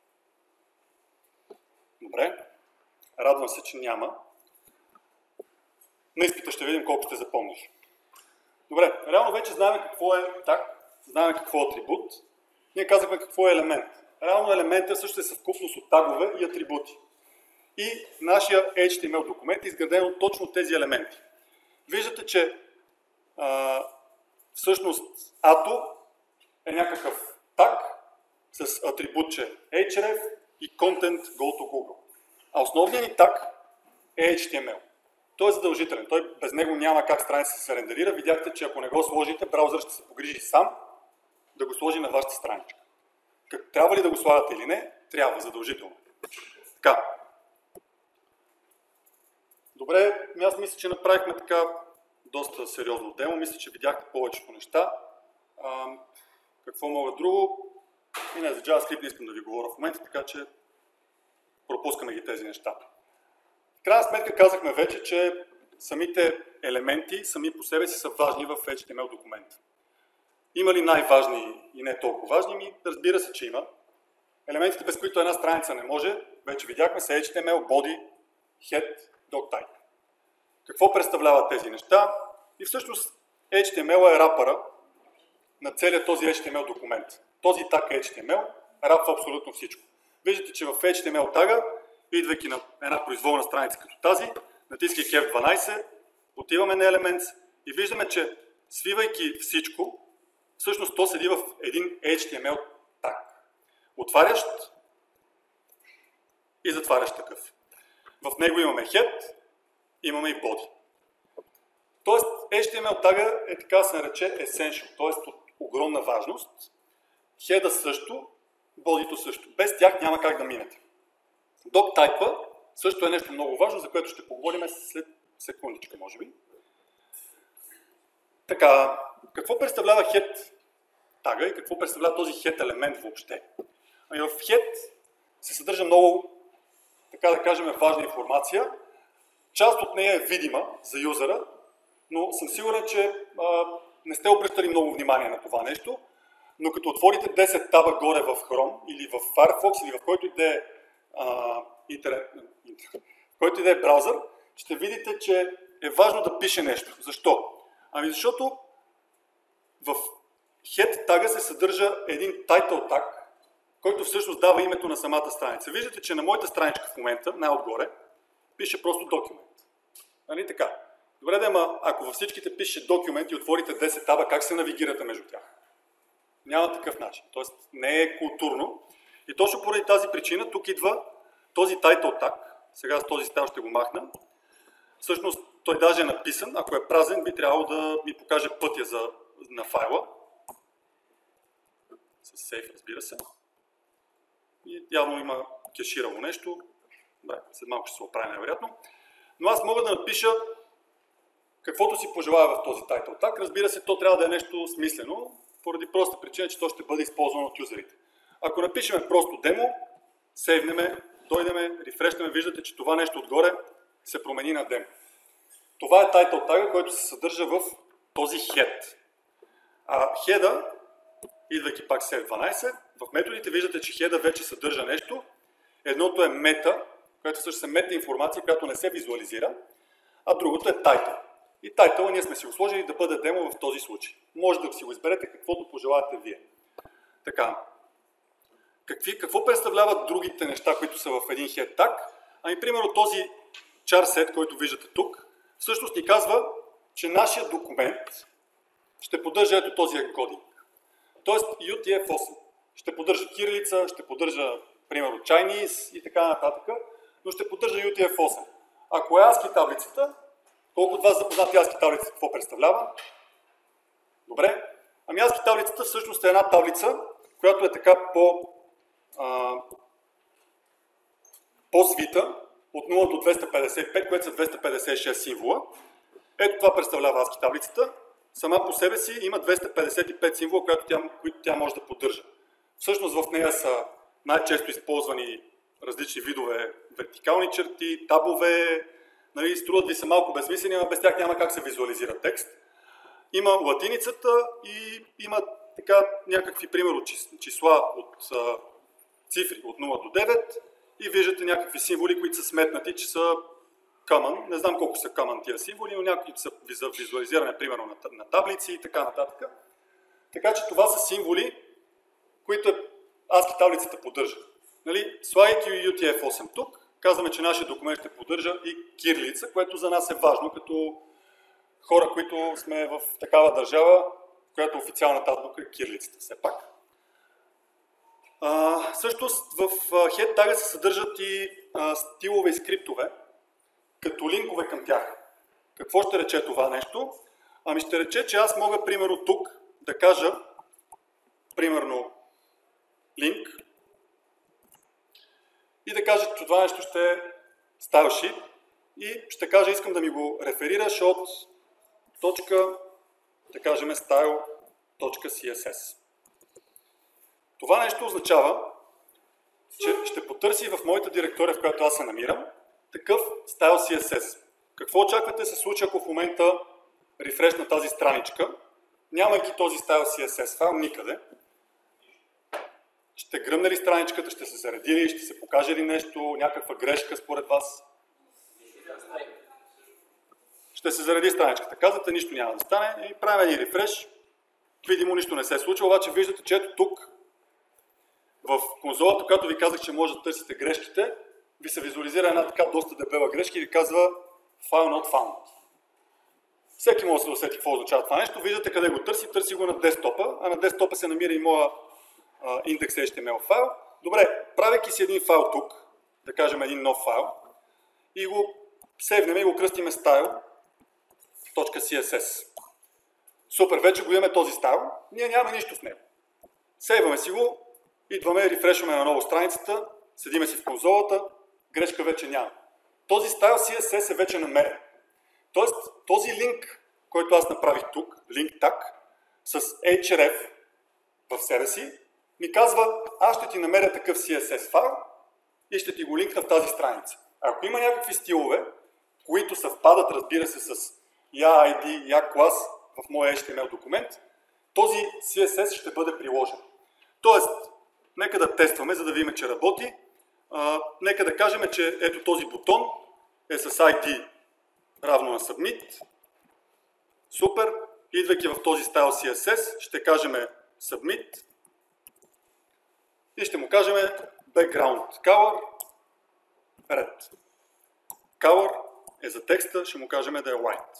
Добре. Радвам се, че няма. На изпита ще видим колко сте запомнили. Добре, реално вече знаем какво е так, знаем какво е атрибут. Ние казахме какво е елемент. Реално елементът също е съвкупност от тагове и атрибути. И нашия HTML документ е изграден от точно тези елементи. Виждате, че всъщност ато е някакъв таг с атрибутче href и content go to Google. А основният ни таг е HTML. Той е задължителен. Той без него няма как страница да се рендерира. Видяхте, че ако не го сложите, браузър ще се погрижи сам да го сложи на вашата страничка. Трябва ли да го слагате или не? Трябва, задължително. Така. Добре, аз мисля, че направихме така доста сериозно демо. Мисля, че видяхте повечето неща. Какво мога друго? И не, за JavaScript не искам да ви говоря в момента, така че пропускаме ги тези неща. В крайна сметка казахме вече, че самите елементи сами по себе си са важни в HTML документ. Има ли най-важни и не толкова важни? Разбира се, че има. Елементите, без които една страница не може, вече видяхме, са HTML, body, head, doctype. Какво представляват тези неща? И всъщност HTML е рапъра на целият този HTML документ. Този таг HTML рапва абсолютно всичко. Виждате, че в HTML тага, идвайки на една произволна страница като тази, натискайки F12, отиваме на Elements и виждаме, че свивайки всичко, всъщност то седи в един HTML таг. Отварящ и затварящ такъв. В него имаме head, имаме и body. Тоест, HTML тага е така се нарече essential, т.е. от огромна важност. Head също, body също. Без тях няма как да минете. Doctype също е нещо много важно, за което ще поговорим след секундичка, може би. Така, какво представлява head тага и какво представлява този head елемент въобще? Ами в head се съдържа много, така да кажем, важна информация. Част от нея е видима за юзера, но съм сигурен, че не сте обръщали много внимание на това нещо, но като отворите 10 таба горе в Chrome или в Firefox или в който и да е браузър, ще видите, че е важно да пише нещо. Защо? Ами защото в head тага се съдържа един title tag, който всъщност дава името на самата страница. Виждате, че на моята страничка в момента, най-отгоре, пише просто document. Нали така? Добре, да, ако във всичките пише document и отворите 10 таба, как се навигирате между тях? Няма такъв начин. Тоест не е културно. И точно поради тази причина тук идва този title tag. Сега с този стайл ще го махна. Всъщност той даже е написан. Ако е празен, би трябвало да ми покаже пътя на файла. С сейф, разбира се. И явно има кеширало нещо. Добре, след малко ще се оправи най-вероятно. Но аз мога да напиша каквото си пожелая в този title tag. Разбира се, то трябва да е нещо смислено, поради проста причина, че то ще бъде използвано от юзерите. Ако напишем просто демо, сейвнеме, дойдеме, рефрешнеме, виждате, че това нещо отгоре се промени на демо. Това е title tag, който се съдържа в този head. А head-а, идвайки пак с F12, в методите виждате, че head-а вече съдържа нещо. Едното е мета, което всъщност е мета информация, която не се визуализира, а другото е title. И title ние сме си го сложили да бъде демо в този случай. Може да си го изберете каквото пожелаете вие. Така. Какво представляват другите неща, които са в един head tag? Ами, примерно този char set, който виждате тук, всъщност ни казва, че нашия документ ще поддържа ето този encoding. Тоест UTF-8. Ще поддържа кирилица, ще поддържа, примерно, Chinese и така нататък, но ще поддържа UTF-8. Ако е ASCII таблицата, колко от вас запознати ASCII таблицата какво представлява? Добре. Ами ASCII таблицата всъщност е една таблица, която е така по-свита от 0 до 255, което са 256 символа. Ето това представлява ASCII таблицата. Сама по себе си има 255 символа, които тя може да поддържа. Всъщност в нея са най-често използвани различни видове вертикални черти, табове, нали, струват ви се малко безмислени, но без тях няма как се визуализира текст. Има латиницата и има така някакви, примерно, числа от цифри от 0 до 9 и виждате някакви символи, които са сметнати, че са common. Не знам колко са common тия символи, но някои са за визуализиране, примерно, на таблици и така нататък. Така че това са символи, които ASCII таблицата поддържа. Нали, слагайки UTF-8 тук, казваме, че нашия документ ще поддържа и кирилица, което за нас е важно, като хора, които сме в такава държава, в която официалната азбука е кирилицата, все пак. Също в head тага се съдържат и стилове и скриптове, като линкове към тях. Какво ще рече това нещо? Ами ще рече, че аз мога, примерно, тук да кажа, примерно, линк и да кажа, че това нещо ще е style sheet и ще кажа, искам да ми го реферираш от точка, да кажем, style.css. Това нещо означава, че ще потърси в моята директория, в която аз се намирам, такъв style CSS. Какво очаквате да се случи, ако в момента рефрешна тази страничка, нямайки този style CSS файл никъде? Ще гръмне ли страничката, ще се зареди ли, ще се покаже ли нещо, някаква грешка според вас? Ще се зареди страничката. Казвате, нищо няма да стане и правим един рефреш. Видимо, нищо не се случва, обаче виждате, че ето тук, в конзолата, когато ви казах, че може да търсите грешките, ви се визуализира една така доста дебела грешка и ви казва File not found. Всеки може да се усети какво означава това нещо. Виждате къде го търси. Търси го на десктопа, а на десктопа се намира и моя index.html файл. Добре, правейки си един файл тук, да кажем един нов файл, и го сейвнем и го кръстиме style.css. Супер, вече го имаме този стайл, ние нямаме нищо в него. Сейваме си го, идваме, рефрешваме на ново страницата, седиме си в конзолата, грешка вече няма. Този стайл CSS е вече намерен. Тоест, този линк, който аз направих тук, link tag, с href в себе си, ми казва, аз ще ти намеря такъв CSS файл и ще ти го линкна в тази страница. Ако има някакви стилове, които съвпадат, разбира се, с ya-ID, ya-клас в моя HTML документ, този CSS ще бъде приложен. Тоест, нека да тестваме, за да видим, че работи. Нека да кажем, че ето този бутон е с ID равно на Submit. Супер. Идвайки в този стайл CSS, ще кажем Submit и ще му кажем Background Color Red. Color е за текста, ще му кажем да е White.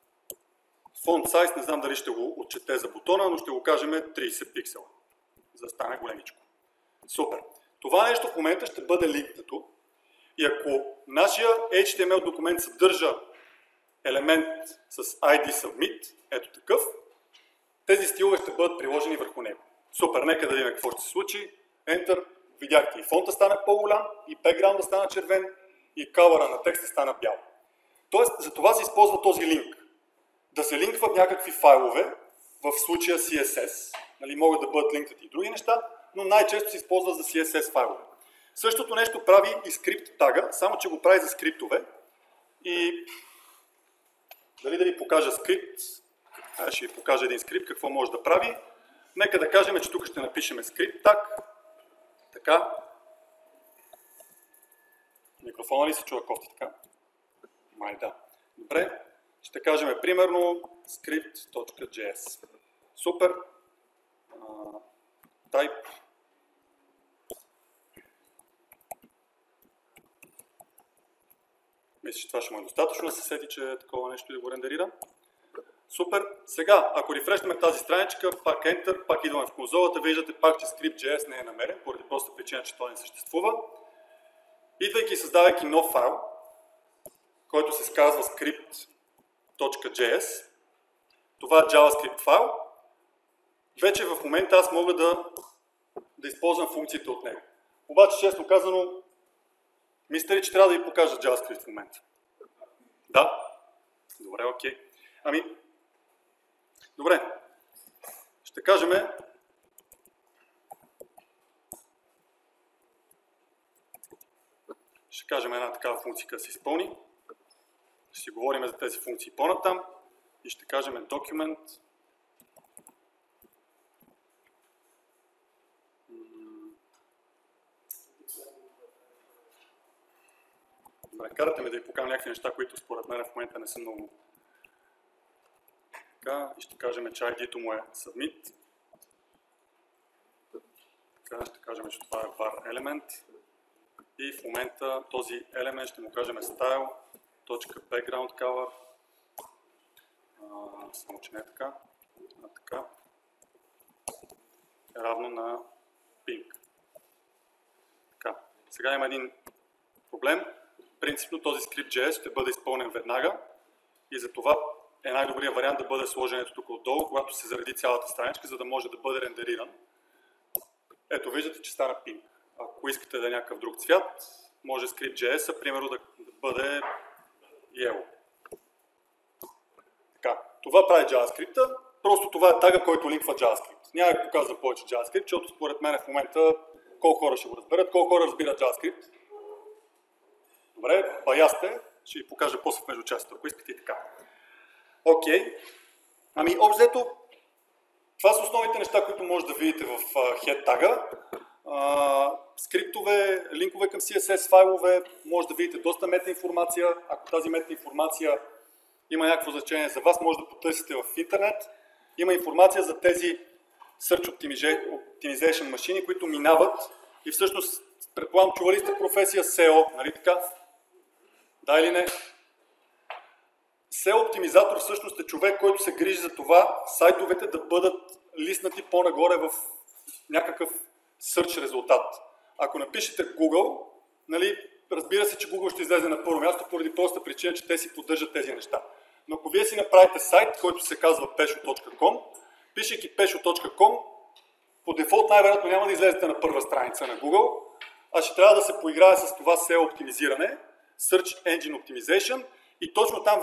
Font Size, не знам дали ще го отчете за бутона, но ще го кажем 30 пиксела, за да стане големичко. Супер. Това нещо в момента ще бъде линкнато и ако нашия HTML документ съдържа елемент с ID Submit, ето такъв, тези стилове ще бъдат приложени върху него. Супер, нека да видим какво ще се случи. Enter, видяхте и фонта стана по-голям, и бекграунда стана червен, и калъра на текста стана бял. Тоест, за това се използва този линк. Да се линкват някакви файлове, в случая CSS, нали, могат да бъдат линкнати и други неща, но най-често се използва за CSS файлове. Същото нещо прави и скрипт тага, само че го прави за скриптове. И дали да ви покажа скрипт? Ще ви покажа един скрипт, какво може да прави. Нека да кажем, че тук ще напишем скрипт таг. Така. Микрофона ли се чува кофти така? Май да. Добре. Ще кажем примерно script.js. Супер. Type. Мисля, че това ще му е достатъчно да се сети, че е такова нещо и да го рендерира. Супер. Сега, ако рефрешнем тази страничка, пак Enter, пак идваме в конзолата, виждате пак, че Script.js не е намерен, поради проста причина, че той не съществува. Идвайки и създавайки нов файл, който се казва script.js, това е JavaScript файл, вече в момента аз мога да използвам функциите от него. Обаче, честно казано, мисля ли, че трябва да ви покажа JavaScript в момента? Да? Добре, окей. Добре. Ще кажем една такава функция да се изпълни. Ще си говорим за тези функции по-натам и ще кажем document. Добре, карате ме да ви покажа някакви неща, които според мен в момента не са много. Така, и ще кажем, че ID-то му е submit. Така, ще кажем, че това е var element. И в момента този елемент ще му кажем style.background color. Само че не е така. Така. Е равно на pink. Така. Сега има един проблем. Принципно този script.js ще бъде изпълнен веднага и за това е най-добрият вариант да бъде сложен ето тук отдолу, когато се зареди цялата страничка, за да може да бъде рендериран. Ето виждате, че стана pink. Ако искате да е някакъв друг цвят, може script.js, примерно да бъде yellow. Така, това прави JavaScript-а, просто това е тага, който линква JavaScript. Няма да показвам повече JavaScript, защото според мен в момента колко хора ще го разберат, колко хора разбират JavaScript. Добре, баясте, ще ви покажа после в междучастието, ако искате и така. Окей, ами общо взето, това са основните неща, които може да видите в head тага. Скриптове, линкове към CSS файлове, може да видите доста метаинформация. Ако тази метаинформация има някакво значение за вас, може да потърсите в интернет. Има информация за тези Search Optimization машини, които минават и всъщност, предполагам, чували сте професия SEO, нали така? Да или не? SEO оптимизатор всъщност е човек, който се грижи за това сайтовете да бъдат лиснати по-нагоре в някакъв search резултат. Ако напишете Google, нали, разбира се, че Google ще излезе на първо място поради проста причина, че те си поддържат тези неща. Но ако вие си направите сайт, който се казва pesho.com, пишейки pesho.com, по дефолт най-вероятно няма да излезете на първа страница на Google, а ще трябва да се поиграе с това SEO оптимизиране, Search Engine Optimization, и точно там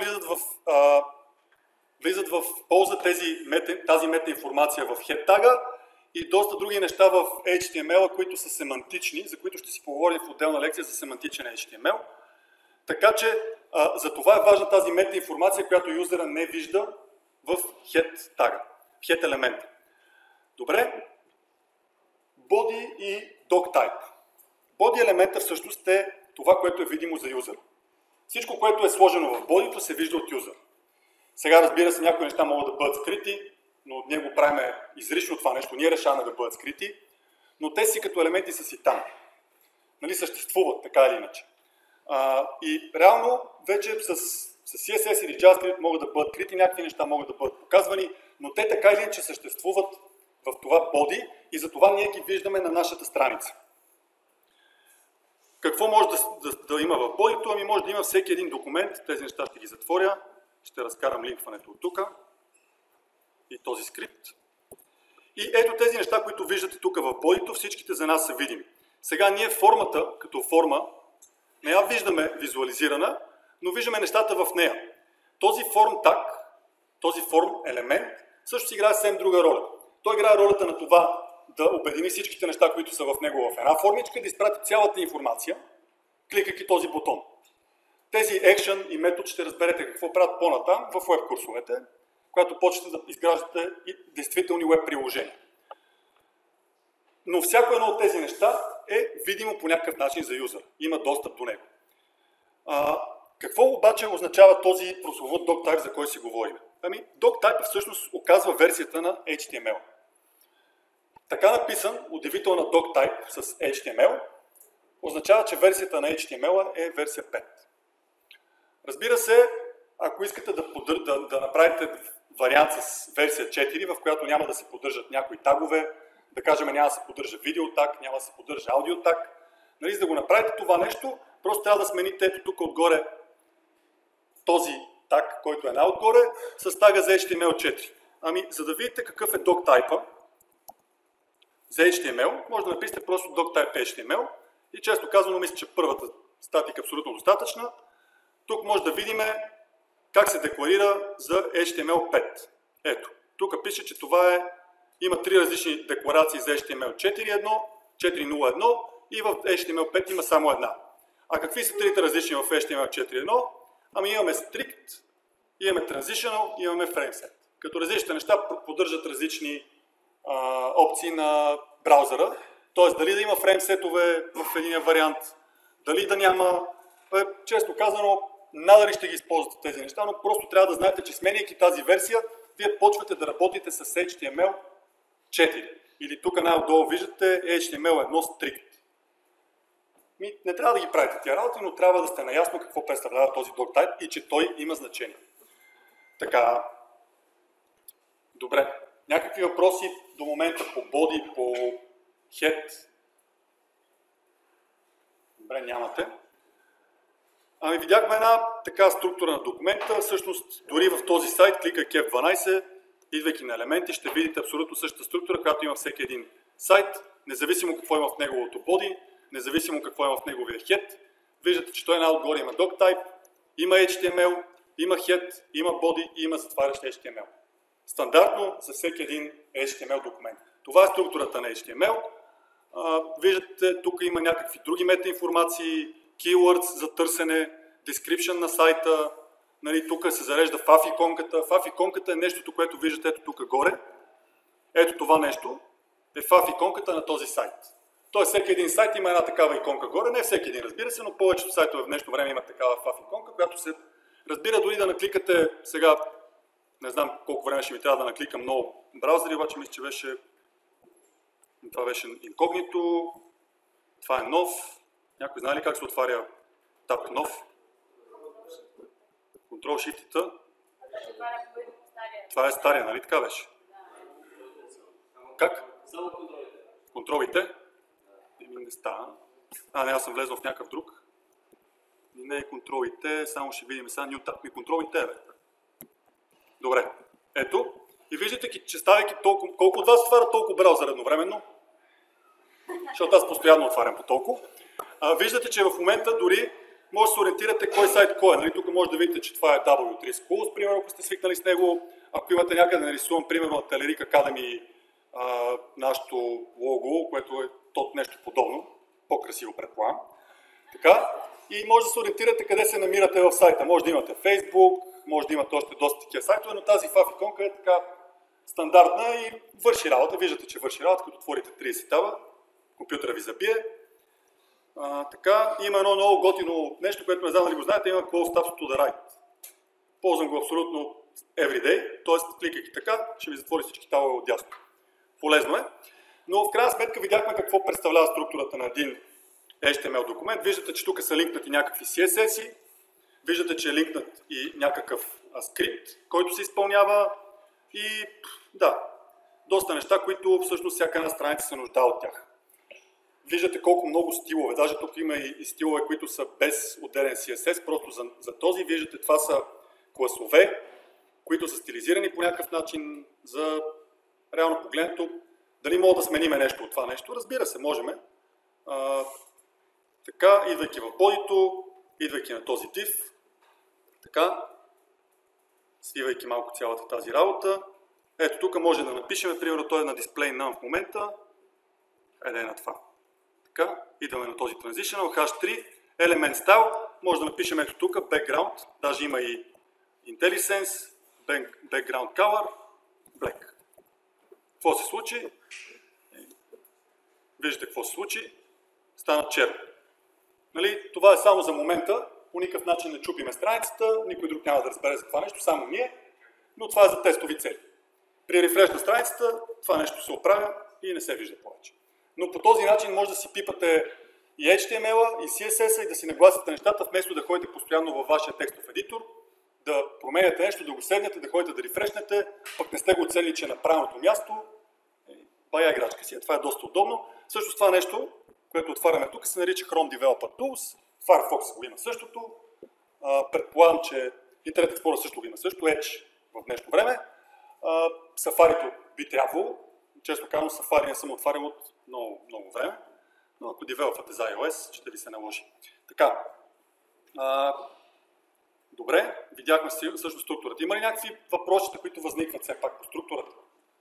влизат в полза тази метаинформация в head тага и доста други неща в HTML, които са семантични, за които ще си поговорим в отделна лекция за семантичен HTML. Така че за това е важна тази метаинформация, която юзера не вижда в head тага, в head елемента. Добре, body и doctype. Body елемента всъщност е това, което е видимо за юзера. Всичко, което е сложено в бодито, се вижда от юзера. Сега, разбира се, някои неща могат да бъдат скрити, но ние го правим изрично това нещо, ние решаваме да бъдат скрити, но те си като елементи са си там. Нали, съществуват, така или иначе. И реално вече с CSS или JavaScript могат да бъдат крити, някакви неща могат да бъдат показвани, но те така или иначе съществуват в това body и затова ние ги виждаме на нашата страница. Какво може да има в бодито? Ами може да има всеки един документ, тези неща ще ги затворя, ще разкарам линкването от тук и този скрипт. И ето тези неща, които виждате тук в бодито, всичките за нас са видими. Сега ние формата, като форма, не я виждаме визуализирана, но виждаме нещата в нея. Този форм tag, този форм елемент, също си играе съвсем друга роля. Той играе ролята на това да обедини всичките неща, които са в него в една формичка, да изпрати цялата информация, кликайки този бутон. Тези action и метод ще разберете какво правят по-натам в веб курсовете, когато почнете да изграждате действителни веб приложения. Но всяко едно от тези неща е видимо по някакъв начин за юзер. Има достъп до него. Какво обаче означава този прословут doctype, за който си говорим? Ами, doctype всъщност оказва версията на HTML. Така написан удивителна doctype с HTML означава, че версията на HTML е версия 5. Разбира се, ако искате да направите вариант с версия 4, в която няма да се поддържат някои тагове, да кажем няма да се поддържа видео таг, няма да се поддържа аудио таг, нали, за да го направите това нещо, просто трябва да смените ето тук отгоре този таг, който е най-отгоре, с тага за HTML4. Ами, за да видите какъв е doctype-а за HTML, може да напишете просто doctype HTML и често казано, мисля, че първата статика е абсолютно достатъчна. Тук може да видим как се декларира за HTML5. Ето, тук пише, че това има три различни декларации за HTML 4.1, 4.0.1 и в HTML5 има само една. А какви са трите различни в HTML 4.1? Ами имаме strict, имаме transitional, имаме frameset. Като различните неща поддържат различни опции на браузъра. Тоест, дали да има фреймсетове в един вариант, дали да няма. Често казано, надали ще ги използвате тези неща, но просто трябва да знаете, че сменяйки тази версия, вие почвате да работите с HTML 4. Или тук най-отдолу виждате HTML 1 strict. Не трябва да ги правите тия работи, но трябва да сте наясно какво представлява този doctype и че той има значение. Така, добре. Някакви въпроси до момента по body, по head? Добре, нямате. Ами видяхме една така структура на документа. Всъщност, дори в този сайт, кликайки F12, идвайки на елементи, ще видите абсолютно същата структура, която има всеки един сайт, независимо какво има в неговото body, независимо какво има в неговия head. Виждате, че той най-отгоре има doctype, Има HTML, има head, има body и има затварящ HTML. Стандартно за всеки един HTML документ. Това е структурата на HTML. Виждате, тук има някакви други метаинформации, keywords за търсене, description на сайта, нали, тук се зарежда fav иконката. Fav иконката е нещото, което виждате ето тук горе. Ето това нещо е fav иконката на този сайт. Тоест всеки един сайт има една такава иконка горе, не всеки един, разбира се, но повечето сайтове в днешно време имат такава fav иконка, която се разбира дори да накликате сега, не знам колко време ще ми трябва да накликам много браузъри, обаче мисля, че беше това беше инкогнито, това е нов. Някой знае ли как се отваря тап нов? Ctrl-Shift-T. Това е стария, нали така беше? Как? Само контролите. Контролите? Не става. Не, аз съм влезнал в някакъв друг. Не е контролите, само ще видим сега New Tab. Контролите е, бе. Добре. Ето. И виждате, че ставайки толкова... Колко от вас отварят толкова браузър едновременно? Защото аз постоянно отварям по толкова. Виждате, че в момента дори може да се ориентирате кой сайт кой е. Нали? Тук може да видите, че това е W3 Schools, примерно, ако сте свикнали с него. Ако имате някъде нарисуван, примерно, на Telerik Academy нашето лого, което е нещо подобно, по-красиво предполагам. Така, и може да се ориентирате къде се намирате в сайта. Може да имате Facebook, може да имате още доста такива сайтове, но тази fav иконка е така стандартна и върши работа. Виждате, че върши работа, като отворите 30 таба, компютъра ви забие. Така, има едно много готино нещо, което не знам дали го знаете, има Close Tabs to the right. Ползвам го абсолютно everyday, т.е. кликайки така, ще ви затвори всички табове отдясно. Полезно е, но в крайна сметка видяхме какво представлява структурата на един HTML документ. Виждате, че тук са линкнати някакви CSS-и, виждате, че е линкнат и някакъв скрипт, който се изпълнява и да, доста неща, които всъщност всяка една страница се нуждае от тях. Виждате колко много стилове, даже тук има и стилове, които са без отделен CSS, просто за този. Виждате, това са класове, които са стилизирани по някакъв начин за реално погледнато. Дали мога да сменим нещо от това нещо? Разбира се, можем. Така, идвайки в бодито, идвайки на този div, така, свивайки малко цялата тази работа. Ето тук може да напишем, примерно той е на display none в момента. Еде на това. Така, идваме на този transitional, hash3, element style, може да напишем ето тук, background, даже има и IntelliSense, background color, black. Какво се случи? Виждате какво се случи? Стана черно. Нали? Това е само за момента, по никакъв начин не чупиме страницата, никой друг няма да разбере за това нещо, само ние, но това е за тестови цели. При рефреш на страницата това нещо се оправя и не се вижда повече. Но по този начин може да си пипате и HTML-а, и CSS-а и да си нагласите нещата, вместо да ходите постоянно във вашия текстов едитор, да променяте нещо, да го седнете, да ходите да рефрешнете, пък не сте го оцелили, че е на правилното място. Бая играчка си, това е доста удобно. Също това нещо, което отваряме тук, се нарича Chrome Developer Tools. Firefox го има същото. Предполагам, че Internet Explorer също го има също, Edge в днешно време. Safari би трябвало. Често казвам, Safari не съм отварял от много време, но ако девелопвате за iOS, ще ви се наложи. Така, добре, видяхме също структурата. Има ли някакви въпроси, които възникват все пак по структурата?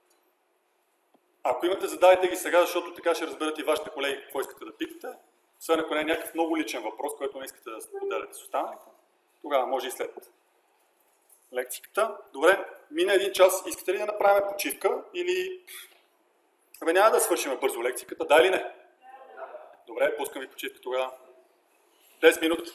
Ако имате, задайте ги сега, защото така ще разберете и вашите колеги какво искате да питате. Освен ако не е някакъв много личен въпрос, който не искате да споделяте с останалите, тогава може и след лекцията. Добре, мина един час. Искате ли да направим почивка или... няма да свършим бързо лекцията, да или не? Добре, пускам ви почивка тогава. 10 минути.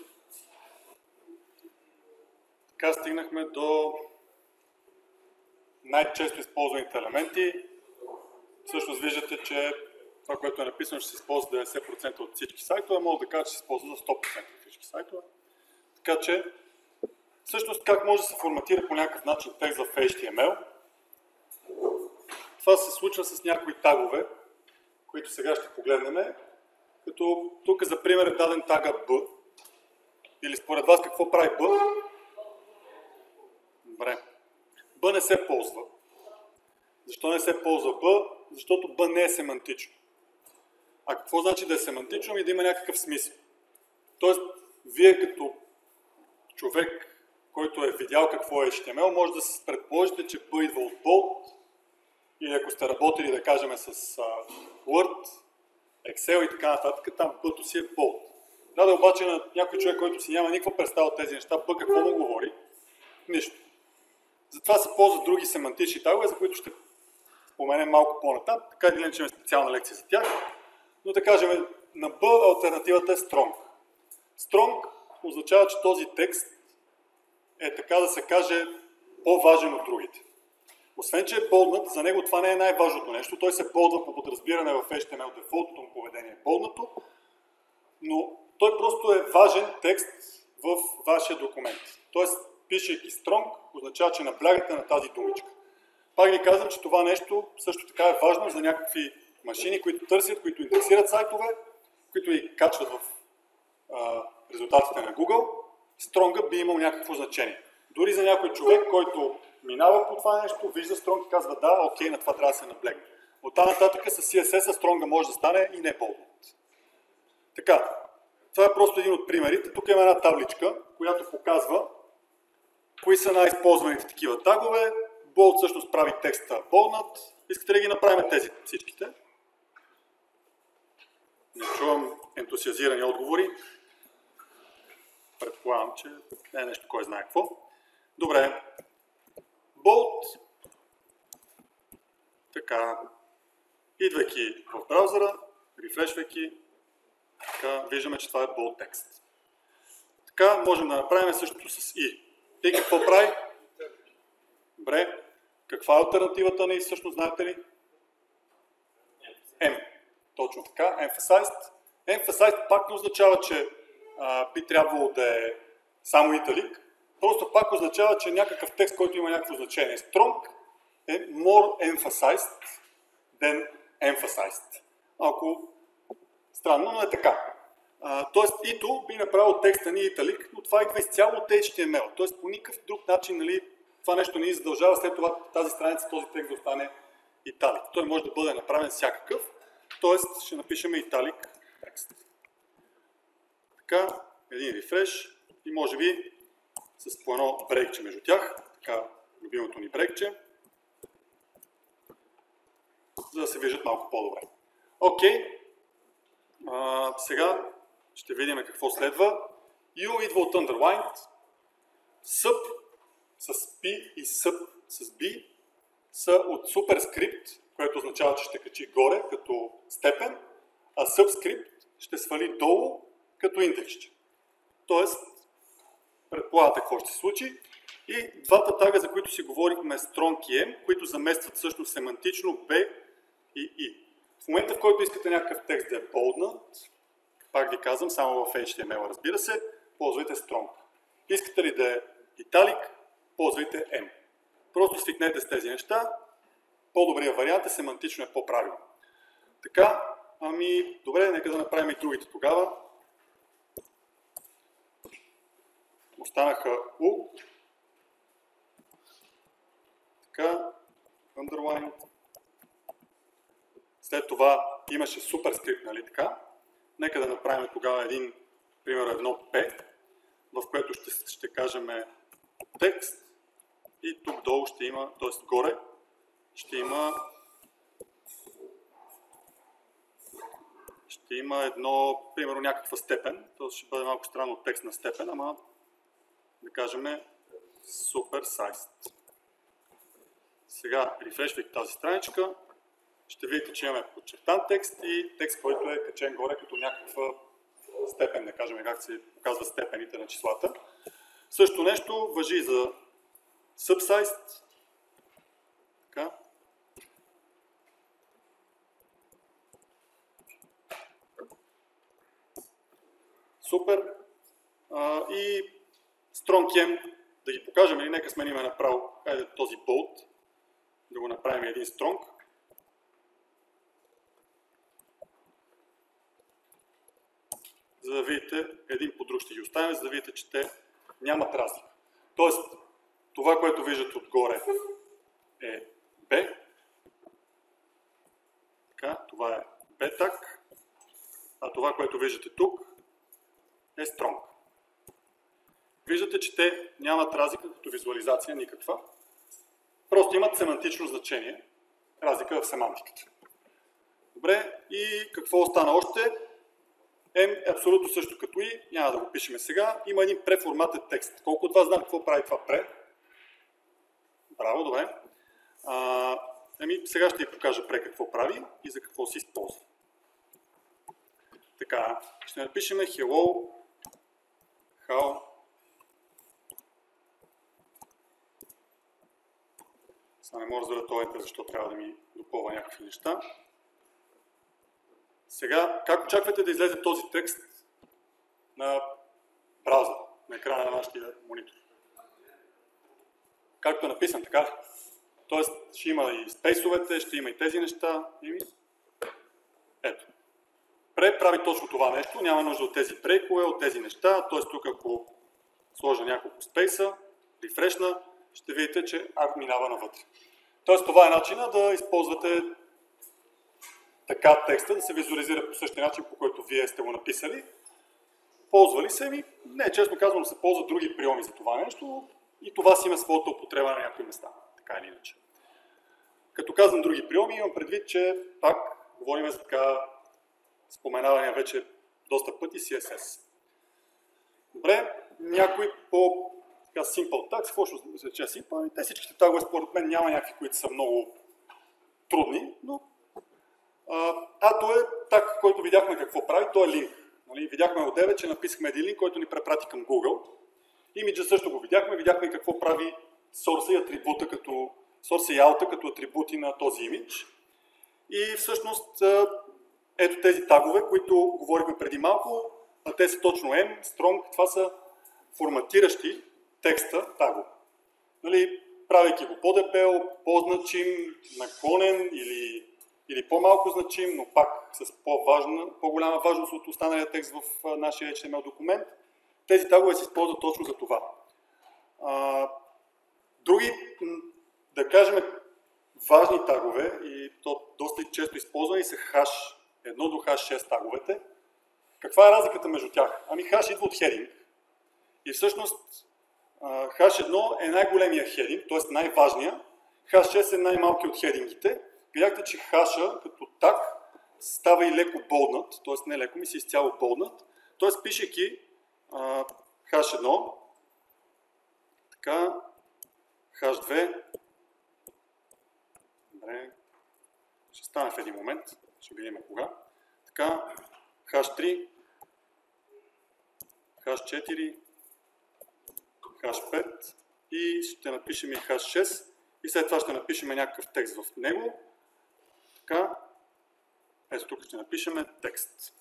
Така стигнахме до най-често използваните елементи. Всъщност виждате, че това, което е написано, ще се използва 90% от всички сайтове, мога да кажа, че се използва за 100% от всички сайтове. Така че, всъщност как може да се форматира по някакъв начин текст в HTML? Това се случва с някои тагове, които сега ще погледнем. Като тук за пример е даден тага B. Или според вас какво прави B? Добре. B не се ползва. Защо не се ползва B? Защото B не е семантично. А какво значи да е семантично и да има някакъв смисъл? Тоест, вие като човек, който е видял какво е HTML, може да се предположите, че B идва от bold, или ако сте работили, да кажем, с Word, Excel и така нататък, там B-то си е bold. Да, обаче на някой човек, който си няма никаква представа от тези неща, B какво му говори? Нищо. Затова се ползват други семантични тагове, за които ще споменем малко по-натам, така или иначе имаме специална лекция за тях. Но да кажем, на B алтернативата е strong. Strong означава, че този текст е, така да се каже, по-важен от другите. Освен, че е болднат, за него това не е най-важното нещо. Той се болдва по подразбиране в HTML, дефолтното му поведение е болднато, но той просто е важен текст в вашия документ. Тоест, пишейки strong, означава, че наблягате на тази думичка. Пак ви казвам, че това нещо също така е важно за някакви машини, които търсят, които индексират сайтове, които ги качват в резултатите на Google. Strong би имал някакво значение. Дори за някой човек, който минава по това нещо, вижда Strong и казва да, окей, на това трябва да се наблегне. От тази нататък с CSS Strong може да стане и не болднат. Така, това е просто един от примерите. Тук има една табличка, която показва кои са най-използваните такива тагове. Bold всъщност прави текста болднат. Искате ли да ги направим тези всичките? Не чувам ентусиазирани отговори. Предполагам, че не е нещо кой знае какво. Добре. Bold. Така. Идвайки в браузъра, рефрешвайки, така, виждаме, че това е bold текст. Така можем да направим същото с I. И какво прави? Добре. Каква е алтернативата на I всъщност, знаете ли? M. Точно така. Emphasized. Emphasized пак не означава, че би трябвало да е само италик. Просто пак означава, че някакъв текст, който има някакво значение. Strong е more emphasized than emphasized. Малко странно, но е така. Тоест, ито би направил текста ни италик, но това идва изцяло от HTML. Тоест, по никакъв друг начин, нали, това нещо не ни задължава след това тази страница, този текст да остане италик. Той може да бъде направен всякакъв. Тоест, ще напишем италик текст. Така, един рефреш и може би с по едно брейкче между тях. Така, любимото ни брейкче. За да се виждат малко по-добре. Окей. Сега ще видим какво следва. U идва от underlined. Sub с P и sub с B са от superscript, което означава, че ще качи горе като степен, а subscript ще свали долу като индексче. Тоест, предполагате какво ще се случи. И двата тага, за които си говорихме, strong и M, които заместват всъщност семантично B и I. В момента, в който искате някакъв текст да е болднат, пак ви казвам, само в HTML, разбира се, ползвайте strong. Искате ли да е italic, ползвайте M. Просто свикнете с тези неща. По-добрият вариант е семантично е по-правилно. Така, добре, нека да направим и другите тогава. Останаха U. Така, underline. След това имаше суперскрипт, нали така? Нека да направим тогава примерно едно P, в което ще кажем текст и тук долу ще има, т.е. горе, ще има едно, примерно някаква степен, т.е. ще бъде малко странно от текст на степен, ама да кажем super sized. Сега, рефрешвайки тази страничка, ще видите, че имаме подчертан текст и текст, който е качен горе като някаква степен, да кажем как се показва степените на числата. Също нещо важи и за subsized. Така. Супер. И strong-m, да ги покажем, или нека сменим направо този bold, да го направим един strong. За да видите, един по друг ще ги оставим, за да видите, че те нямат разлика. Тоест, това, което виждате отгоре е B. Така, това е B таг. А това, което виждате тук е strong. Виждате, че те нямат разлика като визуализация никаква. Просто имат семантично значение. Разлика в семантиката. Добре, и какво остана още? M е абсолютно също като и, няма да го пишем сега. Има един преформатен текст. Колко от вас знаят какво прави това пре? Браво, добре. Сега ще ви покажа пре какво прави и за какво се използва. Така, ще напишем hello, how. Сега не мога да разбера това, защо трябва да ми допълва някакви неща. Сега, как очаквате да излезе този текст на браузър, на екрана на нашия монитор? Както е написан, така ли? Тоест, ще има и спейсовете, ще има и тези неща. Ето. Пре прави точно това нещо, няма нужда от тези брейкове, от тези неща. Тоест, тук ако сложа няколко спейса, рефрешна, ще видите, че арт минава навътре. Тоест, това е начина да използвате така текста, да се визуализира по същия начин, по който вие сте го написали. Ползвали се ми? Не, честно казвам, се ползват други приеми за това нещо и това си има своята употреба на някои места, така или иначе. Като казвам други приеми, имам предвид, че пак говорим за така споменавания вече доста пъти CSS. Добре, някои по simple tags, какво ще означава simple? Те всичките тагове според мен няма някакви, които са много трудни, но то е так, който видяхме какво прави, то е линк. Видяхме от 9, че написахме един линк, който ни препрати към Google. Имиджа също го видяхме какво прави source и атрибута като source и outa като атрибути на този имидж. И всъщност ето тези тагове, които говорихме преди малко, те са точно M, strong, това са форматиращи текста тагове. Правейки го по-дебел, по-значим, наклонен или по-малко значим, но пак с по-голяма важност от останалия текст в нашия HTML документ, тези тагове се използват точно за това. Други, да кажем, важни тагове, и то доста често използвани, са hash 1 до hash 6 таговете. Каква е разликата между тях? Hash идва от heading. И всъщност hash 1 е най-големия heading, т.е. най-важния. Hash 6 е най-малкият от хедингите. Видяхте, че хаша като так става и леко болднат, т.е. не леко, ми се изцяло болднат. Т.е. пишейки хаш 1, така, хаш 2, добре, ще стане в един момент, ще видим кога, така, хаш 3, хаш 4, хаш 5 и ще напишем и хаш 6 и след това ще напишем някакъв текст в него. Така, ето тук ще напишем текст.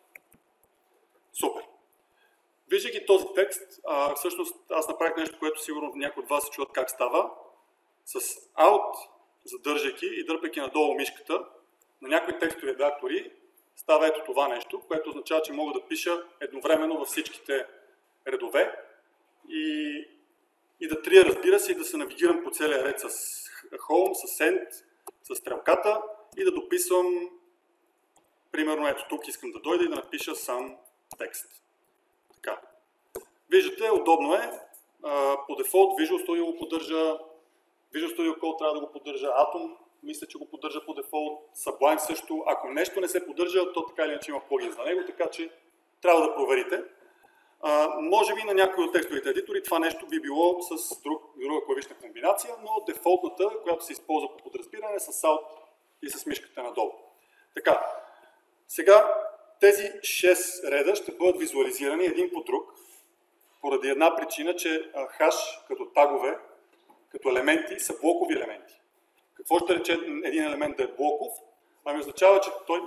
Супер! Виждайки този текст, всъщност аз направих нещо, което сигурно някои от вас се чуват как става. С Alt, задържайки и дърпайки надолу мишката, на някои текстови редактори става ето това нещо, което означава, че мога да пиша едновременно във всичките редове и да трия, разбира се, и да се навигирам по целия ред с Home, с End, с стрелката и да дописвам, примерно ето тук искам да дойда и да напиша сам текст. Така. Виждате, удобно е. По дефолт Visual Studio го поддържа, Visual Studio Code трябва да го поддържа, Atom мисля, че го поддържа по дефолт, Sublime също. Ако нещо не се поддържа, то така или иначе има плагин за него, така че трябва да проверите. Може би на някои от текстовите едитори това нещо би било с друга клавишна комбинация, но дефолтната, която се използва по подразбиране, е с Alt и с мишката надолу. Така, сега тези 6 реда ще бъдат визуализирани един по друг, поради една причина, че хаш като тагове, като елементи са блокови елементи. Какво ще рече един елемент да е блоков? Означава, че той...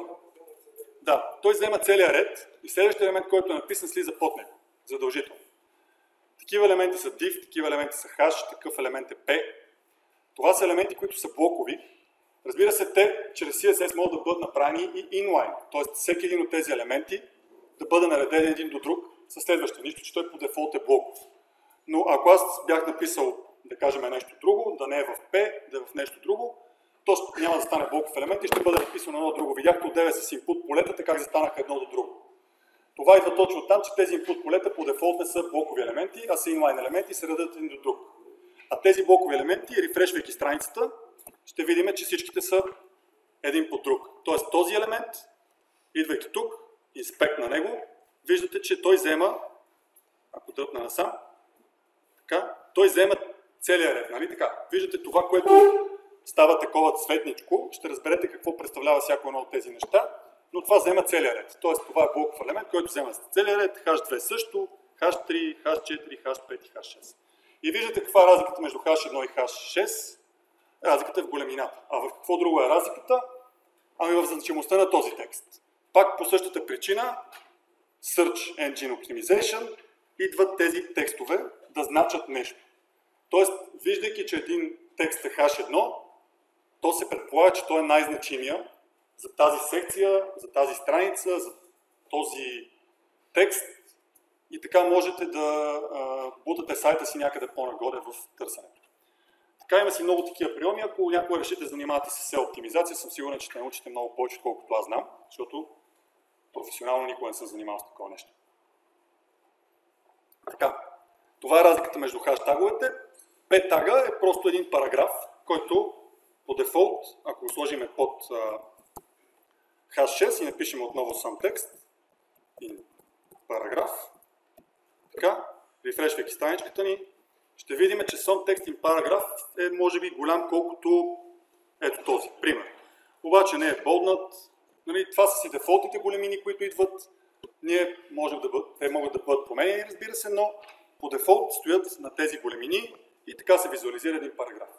той взема целия ред и следващия елемент, който е написан, слиза под него. Задължително. Такива елементи са div, такива елементи са hash, такъв елемент е p. Това са елементи, които са блокови. Разбира се, те чрез CSS могат да бъдат направени и inline. Т.е. всеки един от тези елементи да бъде нареден един до друг със следващия. Нищо, че той по дефолт е блоков. Но ако аз бях написал, да кажем, нещо друго, да не е в P, да е в нещо друго, то няма да стане блоков елемент и ще бъде написано едно друго. Видяхте от 9 с input полетата как застанаха едно до друго. Това идва точно от там, че тези input полета по дефолт не са блокови елементи, а са inline елементи и се редат един до друг. А тези блокови елементи, рефрешвайки страницата, ще видим, че всичките са един по друг. Тоест този елемент, идвайки тук, инспект на него, виждате, че той взема, ако дръпна насам, така, той взема целият ред, нали така? Виждате това, което става такова цветничко, ще разберете какво представлява всяко едно от тези неща, но това взема целият ред. Тоест това е блоков елемент, който взема целият ред, H2 също, H3, H4, H5 и H6. И виждате каква е разликата между H1 и H6. Разликата е в големината. А в какво друго е разликата? Ами в значимостта на този текст. Пак по същата причина, Search Engine Optimization, идват тези текстове да значат нещо. Тоест, виждайки, че един текст е H1, то се предполага, че той е най-значимия за тази секция, за тази страница, за този текст и така можете да бутате сайта си някъде по-нагоре в търсенето. Така има си много такива приеми. Ако някога решите да занимавате с SEO оптимизация, съм сигурен, че ще научите много повече, отколкото аз знам, защото професионално никога не съм занимавал с такова нещо. Така, това е разликата между хаштаговете. P тага е просто един параграф, който по дефолт, ако го сложим под H6 и напишем отново сам текст, и параграф, така, рефрешвайки страничката ни, ще видим, че сам текст in параграф е може би голям колкото ето този, пример. Обаче не е болднат, нали, това са си дефолтните големини, които идват, те могат да бъдат променени, разбира се, но по дефолт стоят на тези големини и така се визуализира един параграф.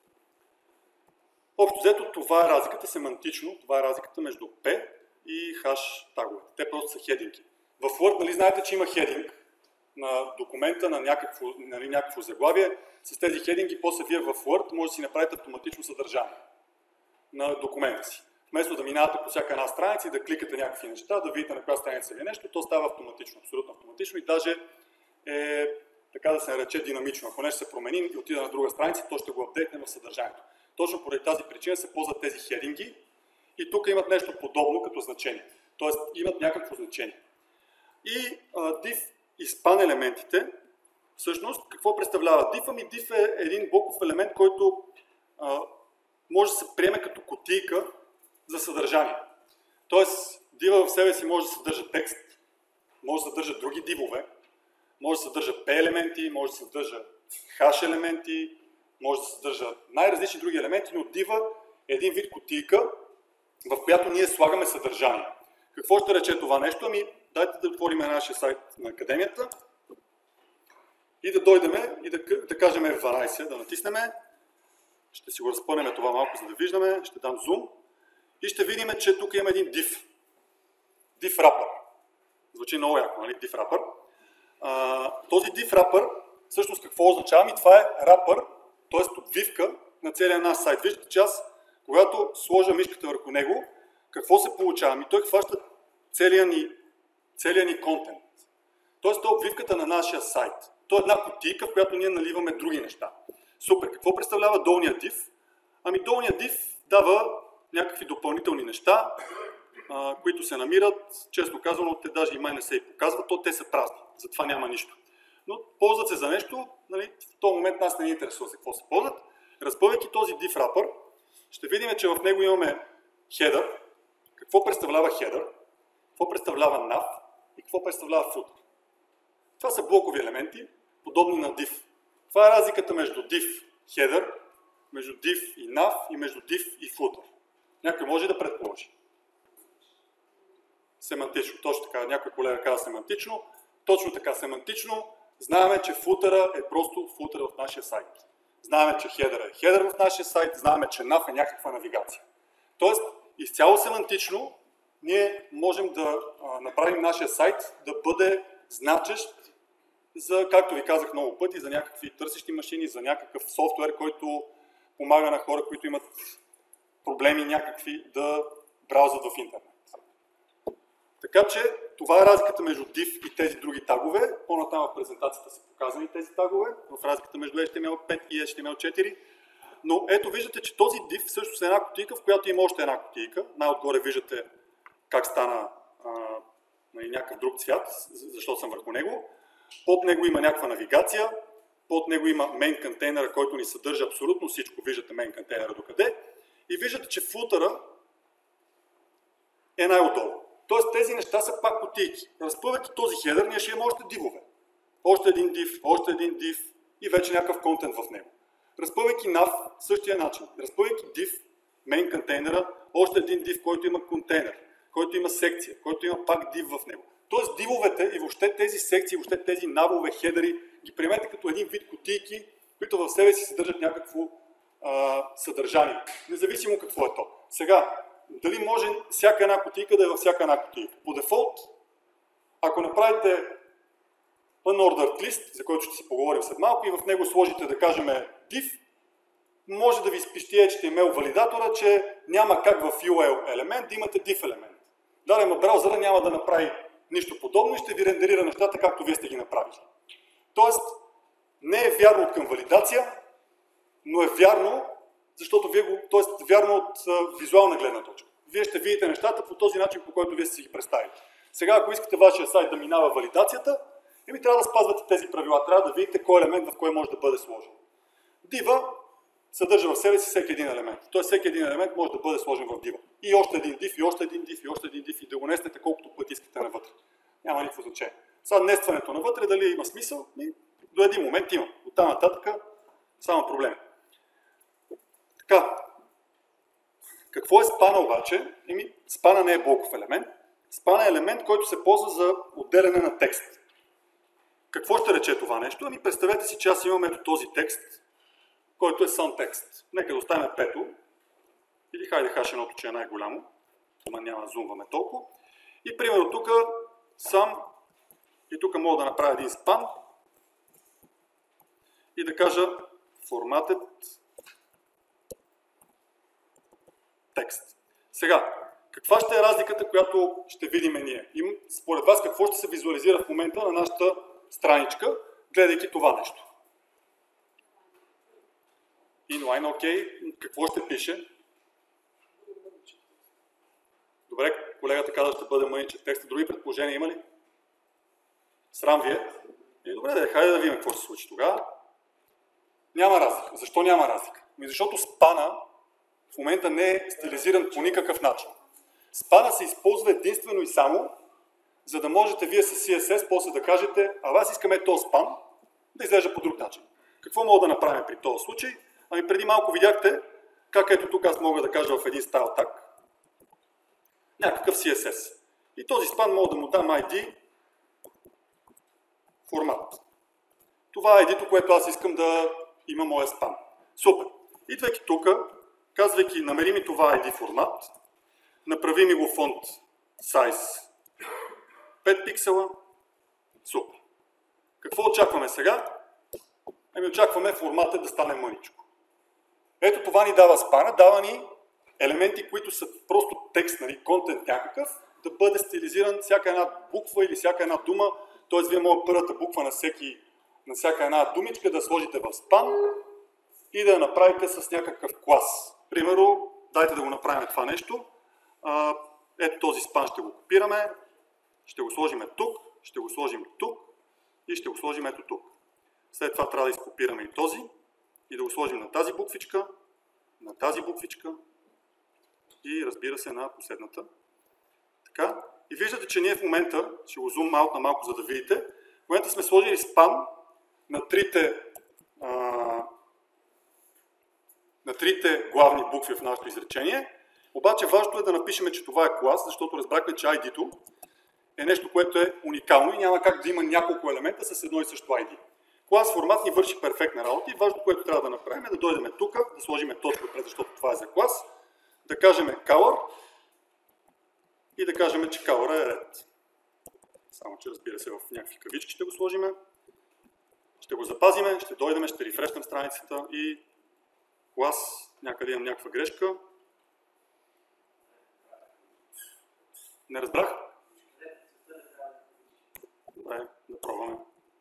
Общо взето, това е разликата семантично, това е разликата между P и H таговете. Те просто са хединги. В Word, нали, знаете, че има хединг на документа, на някакво заглавие. С тези хединги, после вие в Word може да си направите автоматично съдържание на документа си. Вместо да минавате по всяка една страница и да кликате някакви неща, да видите на коя страница ви е нещо, то става автоматично, абсолютно автоматично и даже е, така да се нарече, динамично. Ако нещо се промени и отида на друга страница, то ще го апдейтне в съдържанието. Точно поради тази причина се ползват тези хединги и тук имат нещо подобно като значение. Тоест имат някакво значение. И div и span елементите, всъщност, какво представлява div? Ами div е един блоков елемент, който може да се приеме като кутийка за съдържание. Тоест, div в себе си може да съдържа текст, може да съдържа други дивове, може да съдържа p елементи, може да съдържа hash елементи, може да съдържа най-различни други елементи, но div е един вид кутийка, в която ние слагаме съдържание. Какво ще рече това нещо? Ами, дайте да отворим нашия сайт на Академията и да дойдем и да кажем F12, да натиснем. Ще си го разпънем това малко, за да виждаме. Ще дам зум и ще видим, че тук има един div. Div wrapper. Звучи много яко, нали? Div wrapper. Този div wrapper, всъщност какво означава? Ами това е wrapper, т.е. обвивка на целия наш сайт. Виждате, че аз, когато сложа мишката върху него, какво се получава? Ами той хваща целия ни контент. Тоест, това е обвивката на нашия сайт. То е една кутийка, в която ние наливаме други неща. Супер. Какво представлява долния div? Ами долният div дава някакви допълнителни неща, които се намират. Честно казано, те даже и май не се и показват, то те са празни. Затова няма нищо. Но ползват се за нещо, нали, в този момент нас не ни интересува за какво се ползват. Разпъвайки този div wrapper, ще видим, че в него имаме header. Какво представлява header? Какво представлява nav и какво представлява footer. Това са блокови елементи, подобни на div. Това е разликата между div header, между div и nav и между div и footer. Някой може да предположи. Семантично, точно така. Някой колега каза семантично. Точно така, семантично. Знаем, че футера е просто футер в нашия сайт. Знаем, че хедър е хедър в нашия сайт. Знаем, че nav е някаква навигация. Тоест, изцяло семантично, ние можем да направим нашия сайт да бъде значещ за, както ви казах много пъти, за някакви търсещи машини, за някакъв софтуер, който помага на хора, които имат проблеми някакви да браузват в интернет. Така че това е разликата между div и тези други тагове. По-натам в презентацията са показани тези тагове, в разликата между HTML5 и HTML4. Но ето виждате, че този div всъщност е една кутийка, в която има още една кутийка. Най-отгоре виждате как стана някакъв друг цвят, защото съм върху него. Под него има някаква навигация, под него има main контейнера, който ни съдържа абсолютно всичко. Виждате main контейнера докъде. И виждате, че футъра е най-отдолу. Тоест тези неща са пак кутийки. Разпъвайки този хедър, ние ще имаме още дивове. Още един div и вече някакъв контент в него. Разпъвайки nav, същия начин. Разпъвайки div, main контейнера, още един div, който има контейнер, който има секция, който има пак div в него. Тоест дивовете и въобще тези секции, въобще тези навове, хедери, ги приемете като един вид кутийки, които в себе си съдържат някакво съдържание. Независимо какво е то. Сега, дали може всяка една кутийка да е във всяка една кутийка? По дефолт, ако направите unordered list, за който ще си поговорим след малко, и в него сложите, да кажем, div, може да ви изпищи HTML валидатора, че няма как в URL елемент да имате div елемент. Дадем браузъра няма да направи нищо подобно и ще ви рендерира нещата, както вие сте ги направили. Тоест, не е вярно от към валидация, но е вярно, защото вярно от визуална гледна точка. Вие ще видите нещата по този начин, по който вие сте си ги представили. Сега, ако искате вашия сайт да минава валидацията, трябва да спазвате тези правила. Трябва да видите кой елемент в кой може да бъде сложен. Дива съдържа в себе си всеки един елемент. Тоест всеки един елемент може да бъде сложен в дива. И още един div, и още един div, и още един div, и да го нестете колкото пъти искате навътре. Няма никакво значение. Сега нестването навътре, дали има смисъл? До един момент има. От там нататък само проблеми. Така. Какво е спана обаче? Спана не е блоков елемент. Спана е елемент, който се ползва за отделяне на текст. Какво ще рече това нещо? Представете си, че аз имам ето този текст, който е сам текст. Нека да оставим 5. Или хайде хаш1, че е най-голямо. Ама няма да зумваме толкова. И примерно тук сам, и тук мога да направя един спан и да кажа formatted text. Сега, каква ще е разликата, която ще видим ние? Според вас какво ще се визуализира в момента на нашата страничка, гледайки това нещо? Inline, окей. Какво ще пише? Добре, колегата каза, ще бъде мъничък текст. Други предположения има ли? Срам ви е? Добре, хайде да видим какво ще се случи тогава. Няма разлика. Защо няма разлика? Защото спана в момента не е стилизиран по никакъв начин. Спана се използва единствено и само, за да можете вие с CSS после да кажете, аз искаме този спан да изглежда по друг начин. Какво мога да направим при този случай? Преди малко видяхте как ето тук аз мога да кажа в един стайл tag някакъв CSS. И този спан мога да му дам ID формат. Това е ID-то, което аз искам да има моя спан. Супер. Идвайки тук, казвайки намери ми това ID формат, направи ми го фонт size 5 пиксела. Супер. Какво очакваме сега? Очакваме формата да стане мъничко. Ето това ни дава спана, дава ни елементи, които са просто текст, контент някакъв, да бъде стилизиран всяка една буква или всяка една дума, т.е. вие може първата буква на всяка една думичка да сложите в спан и да я направите с някакъв клас. Примерно, дайте да го направим това нещо. Ето този спан ще го копираме, ще го сложим тук, ще го сложим тук и ще го сложим ето тук. След това трябва да изкопираме и този и да го сложим на тази буквичка, на тази буквичка и разбира се на последната. Така. И виждате, че ние в момента, ще го зум аут на малко, за да видите, в момента сме сложили спан на трите главни букви в нашето изречение. Обаче важното е да напишем, че това е клас, защото разбрахме, че ID-то е нещо, което е уникално и няма как да има няколко елемента с едно и също ID. Клас формат ни върши перфектна работа и важното, което трябва да направим е да дойдем тук, да сложим точка пред, защото това е за клас, да кажем color и да кажем, че color е red. Само, че разбира се в някакви кавички ще го сложим. Ще го запазиме, ще дойдем, ще рефрешнем страницата и клас, някъде имам някаква грешка. Не разбрах? Добре, да пробваме.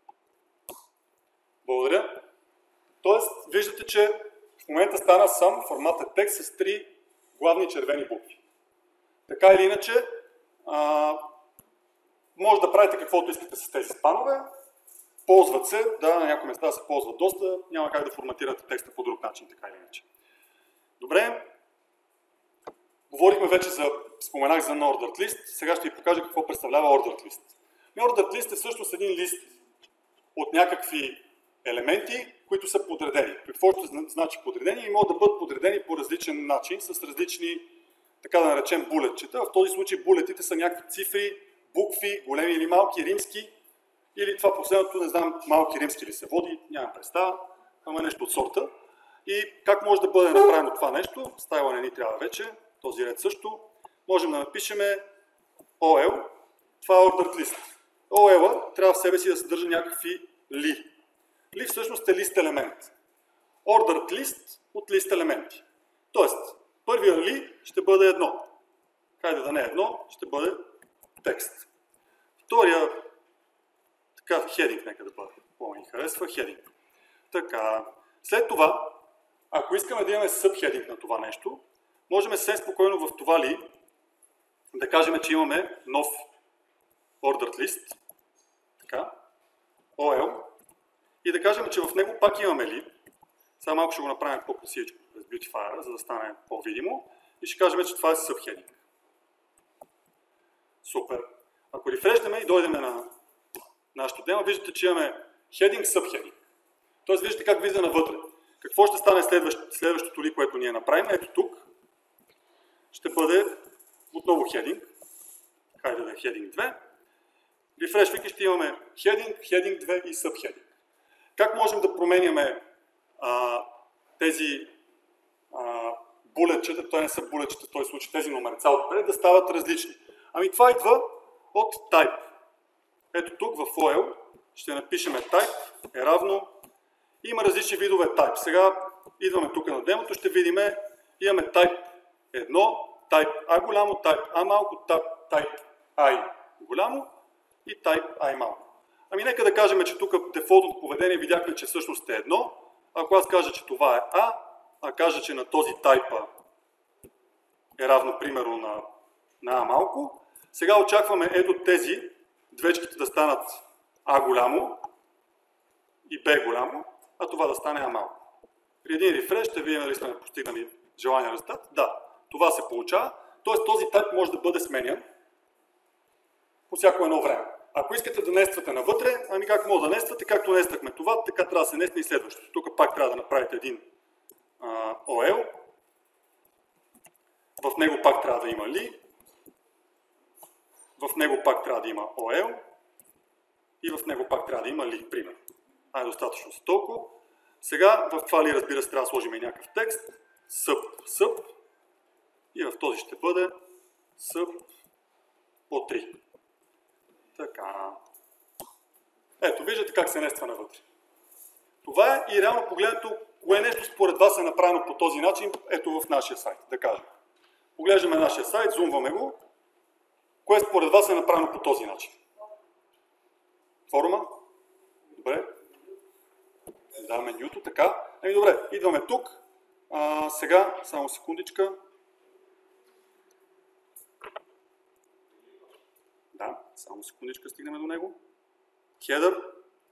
Благодаря. Тоест, виждате, че в момента стана сам форматът текст с 3 главни червени букви. Така или иначе, Може да правите каквото искате с тези спанове. Ползват се, да, на някои места се ползват доста, няма как да форматирате текста по друг начин, така или иначе. Добре, говорихме вече споменах за unordered list, сега ще ви покажа какво представлява ordered list. Ordered list е всъщност един лист от някакви елементи, които са подредени. Какво ще значи подредени? И могат да бъдат подредени по различен начин, с различни, така да наречем, булетчета. В този случай булетите са някакви цифри, букви, големи или малки, римски, или това последното, не знам, малки римски ли се води, нямам представа, ама нещо от сорта. И как може да бъде направено това нещо? Стайла не ни трябва вече, този ред също. Можем да напишем OL, това е ordered list. OL трябва в себе си да съдържа някакви ли. Ли всъщност е лист елемент. Ordered list от лист елементи. Тоест, първия ли ще бъде едно. Хайде да не е едно, ще бъде текст. Втория, така, heading нека да бъде. По-ми харесва heading. Така, след това, ако искаме да имаме subheading на това нещо, можем съвсем спокойно в това ли да кажем, че имаме нов ordered list. Така, OL. И да кажем, че в него пак имаме ли. Сега малко ще го направим по-красивичко през Beautifier, за да стане по-видимо. И ще кажем, че това е subheading. Супер. Ако рефрешнем и дойдем на нашото демо, виждате, че имаме heading, subheading. Тоест виждате как влиза навътре. Какво ще стане следващото ли, което ние направим? Ето тук ще бъде отново heading. Хайде да е heading 2. Рефрешвайки ще имаме heading, heading 2 и subheading. Как можем да променяме тези булетчета, той не са булетчета в този случай, тези номерца отпред, да стават различни? Ами това идва от type. Ето тук в OL ще напишем type е равно. Има различни видове type. Сега идваме тук на демото, ще видим, имаме type 1, type A голямо, type A малко, type I голямо и type I малко. Ами нека да кажем, че тук дефолтното поведение видяхме, че всъщност е едно. Ако аз кажа, че това е A, а кажа, че на този type е равно примерно на A малко, сега очакваме ето тези двечките да станат А голямо и Б голямо, а това да стане А малко. При един рефреш ще видим дали сме постигнали желания резултат. Да, това се получава. Т.е. този type може да бъде сменян по всяко едно време. Ако искате да нествате навътре, ами как може да нествате, както нествахме това, така трябва да се несне и следващото. Тук пак трябва да направите един OL. В него пак трябва да има ли. В него пак трябва да има OL. И в него пак трябва да има ли, пример. Достатъчно са толкова. Сега в това ли, разбира се, трябва да сложим и някакъв текст. Sub. И в този ще бъде sub по 3. Така. Ето, виждате как се нества навътре. Това е и реално погледнато, кое нещо според вас е направено по този начин, ето в нашия сайт, да кажем. Поглеждаме нашия сайт, зумваме го. Кое според вас е направено по този начин? Форума? Добре. Да, менюто, така. Ами добре, идваме тук. Сега, само секундичка. Да, само секундичка стигнем до него. Header,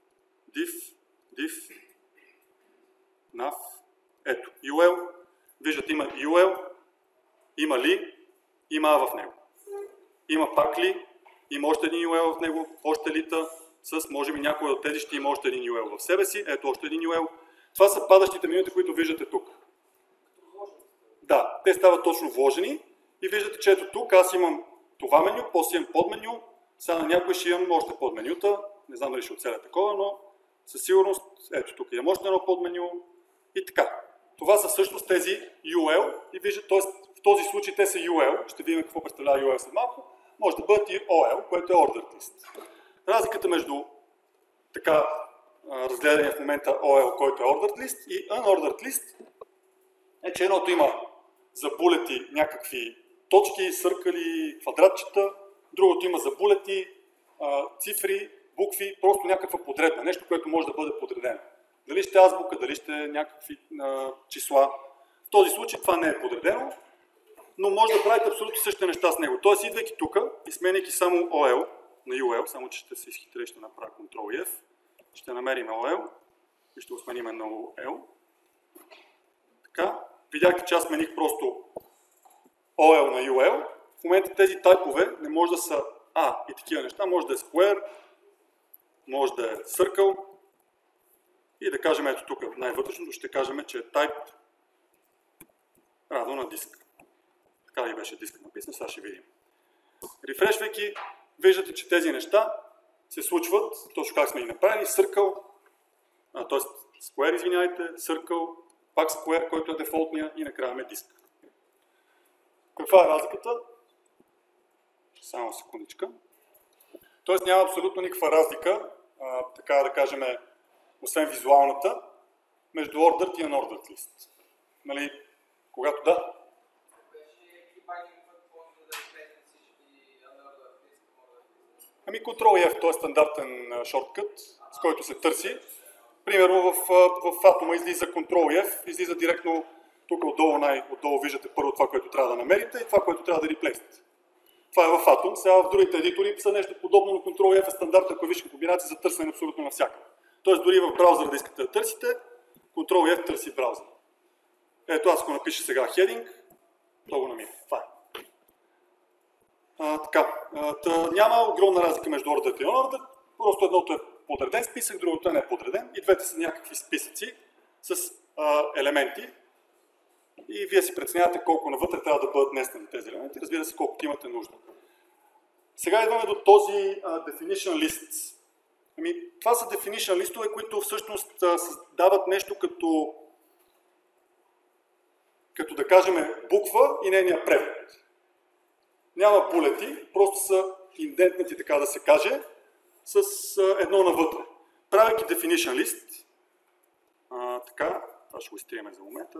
div, nav, ето, UL. Виждате, има UL, има ли, има А в него. Има пак ли, има още един UL в него, още лита, с може би някой от тези ще има още един UL в себе си. Ето още един UL. Това са падащите менюта, които виждате тук. Да, те стават точно вложени и виждате, че ето тук аз имам това меню, после имам подменю, сега на някой ще имам още подменюта, не знам дали ще оцеля такова, но със сигурност, ето тук имам още едно подменю и така. Това са всъщност тези UL и виждате, т.е. в този случай те са UL, ще видим какво представлява UL след малко, може да бъдат и OL, което е ordered list. Разликата между така разгледания в момента OL, който е ordered list и unordered list е, че едното има за булети някакви точки, съркали, квадратчета, другото има за булети, цифри, букви, просто някаква подредба, нещо, което може да бъде подредено. Дали ще е азбука, дали ще е някакви числа. В този случай това не е подредено, но може да правите абсолютно същите неща с него. Тоест, идвайки тук и сменяйки само OL, на UL, само че ще се изхитря и ще направя Ctrl+F. Ще намерим OL и ще го сменим на OL. Така, видяхте, че аз смених просто OL на UL. В момента тези тайпове не може да са и такива неща, може да е square, може да е circle и да кажем, ето тук най-вътрешното ще кажем, че е type равно на диск. Така ли беше диск написан, сега ще видим. Рефрешвайки, виждате, че тези неща се случват, точно как сме ги направили, circle, т.е. square, извиняйте, circle, пак square, който е дефолтния и накрая ме диск. Каква е разликата? Само секундичка. Тоест няма абсолютно никаква разлика, така да кажем, освен визуалната, между ordered и unordered list. Нали, когато да? Ами Ctrl+F, т.е. стандартен шорткът, с който се търси. Примерно в Atom излиза Ctrl+F, излиза директно тук отдолу виждате първо това, което трябва да намерите и това, което трябва да реплейсите. Това е в Atom. Сега в другите едитори са нещо подобно, но Ctrl+F е стандартна клавишна комбинация за търсене абсолютно навсякъде. Тоест дори в браузъра да искате да търсите, Ctrl+F търси браузъра. Ето аз ако напиша сега heading, то го намира. Това е. Няма огромна разлика между ordered и unordered, просто едното е подреден списък, другото е не подреден и двете са някакви списъци с елементи и вие си преценявате колко навътре трябва да бъдат нестани тези елементи, разбира се колкото имате нужда. Сега идваме до този definition lists. Това са definition листове, които всъщност дават нещо като да кажем буква и нейния превод. Няма булети, просто са индентнати, така да се каже, с едно навътре. Правейки definition list, така, това ще го изтрием за момента.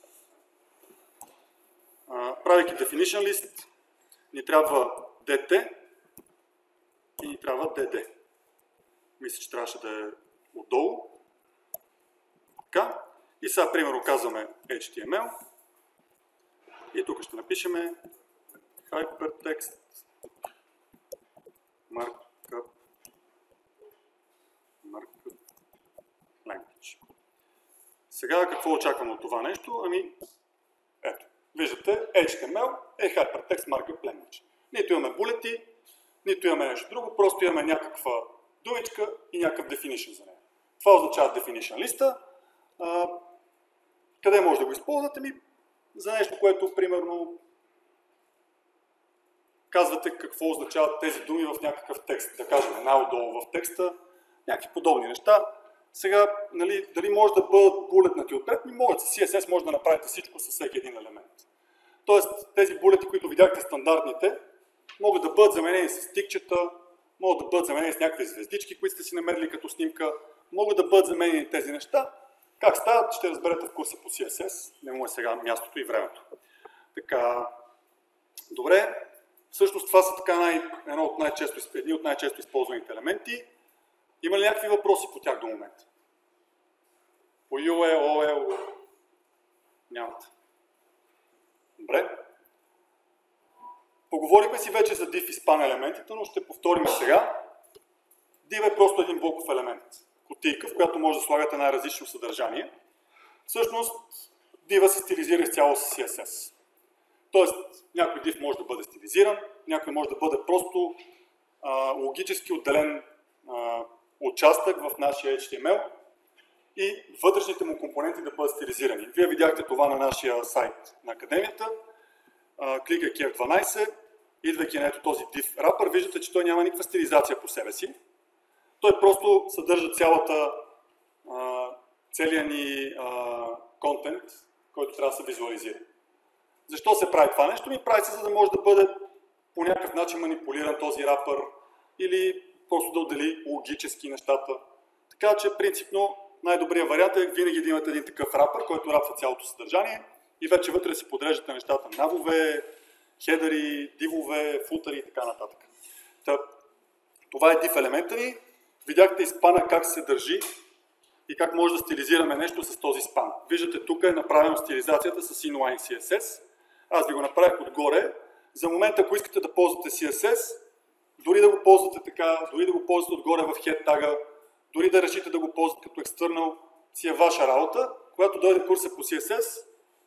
Правейки definition list, ни трябва dt и ни трябва dd. Мисля, че трябваше да е отдолу. Така. И сега, примерно, казваме HTML. И тук ще напишем hypertext markup language. Сега какво очаквам от това нещо? Ето, виждате, HTML е hypertext markup language. Нито имаме булети, нито имаме нещо друго, просто имаме някаква думичка и някакъв definition за нея. Това означава definition листа. Къде може да го използвате? За нещо, което, примерно, казвате какво означават тези думи в някакъв текст. Да кажем, най-отдолу в текста, някакви подобни неща. Сега, дали може да бъдат булетнати отпред? Могат с CSS, може да направите всичко с всеки един елемент. Тоест, тези булети, които видяхте стандартните, могат да бъдат заменени с стикчета, могат да бъдат заменени с някакви звездички, които сте си намерили като снимка, могат да бъдат заменени тези неща. Как стават, ще разберете в курса по CSS, не му е сега мястото и времето. Така, добре, всъщност това са едни от най-често използваните елементи. Има ли някакви въпроси по тях до момента? По UL, OL? Нямате. Добре. Поговорихме си вече за div и span елементите, но ще повторим сега. Div е просто един блоков елемент. Кутийка, в която може да слагате най-различно съдържание. Всъщност, div се стилизира изцяло с CSS. Тоест, някой div може да бъде стилизиран, някой може да бъде просто логически отделен участък в нашия HTML и вътрешните му компоненти да бъдат стилизирани. Вие видяхте това на нашия сайт на Академията. Кликайки F12, идвайки на ето този div wrapper, виждате, че той няма никаква стилизация по себе си. Той просто съдържа целият ни контент, който трябва да се визуализира. Защо се прави това нещо? Прави се, за да може да бъде по някакъв начин манипулиран този рапър или просто да отдели логически нещата. Така че, принципно, най-добрият вариант е винаги да имате един такъв рапър, който рапва цялото съдържание и вече вътре си подреждате нещата, навове, хедъри, дивове, футъри и така нататък. Това е div елемента ни. Видяхте изпана как се държи и как може да стилизираме нещо с този спан. Виждате, тук е направена стилизацията с inline CSS. Аз ви го направих отгоре. За момента, ако искате да ползвате CSS, дори да го ползвате така, дори да го ползвате отгоре в head тага, дори да решите да го ползвате като external, си е ваша работа. Когато дойде курса по CSS,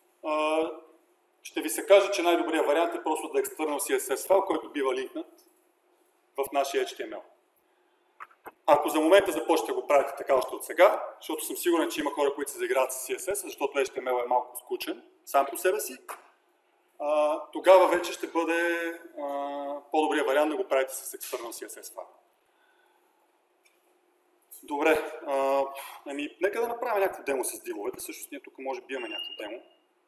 ще ви се каже, че най-добрият вариант е просто да external CSS файл, който бива линкнат в нашия HTML. Ако за момента започнете да го правите така още от сега, защото съм сигурен, че има хора, които се заиграват с CSS, защото HTML е малко скучен сам по себе си, тогава вече ще бъде по-добрият вариант да го правите с external CSS файл. Добре, нека да направим някакво демо с дивовете. Всъщност ние тук може би имаме някакво демо.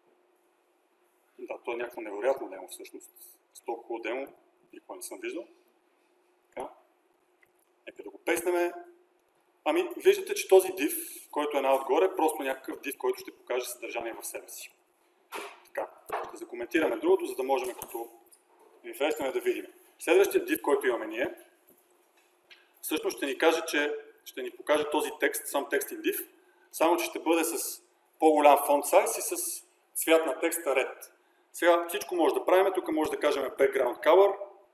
Да, то е някакво невероятно демо всъщност. С толкова демо, никога не съм виждал. Така. Нека да го песнеме. Виждате, че този div, който е най-отгоре, е просто някакъв div, който ще покаже съдържание в себе си. Така. Ще закоментираме другото, за да можем като рефрешнем да видим. Следващият div, който имаме ние, всъщност ще ни каже, че ще ни покаже този текст, сам текстин div, само че ще бъде с по-голям фонт сайз и с цвят на текста red. Сега всичко може да правим, тук може да кажем background color.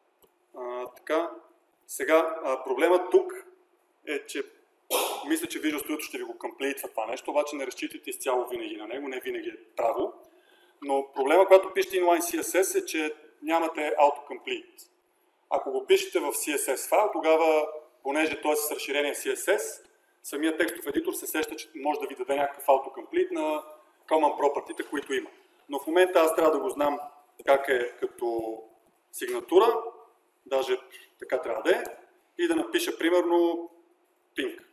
Така. Сега проблемът тук е, че мисля, че Visual Studio ще ви го комплейтва това нещо, обаче не разчитайте изцяло винаги на него, не винаги е право. Но проблема, когато пишете inline CSS е, че нямате autocomplete. Ако го пишете в CSS файл, тогава, понеже той е с разширение CSS, самият текстов едитор се сеща, че може да ви даде някакъв autocomplete на common property-те, които има. Но в момента аз трябва да го знам как е като сигнатура, даже така трябва да е, и да напиша примерно pink.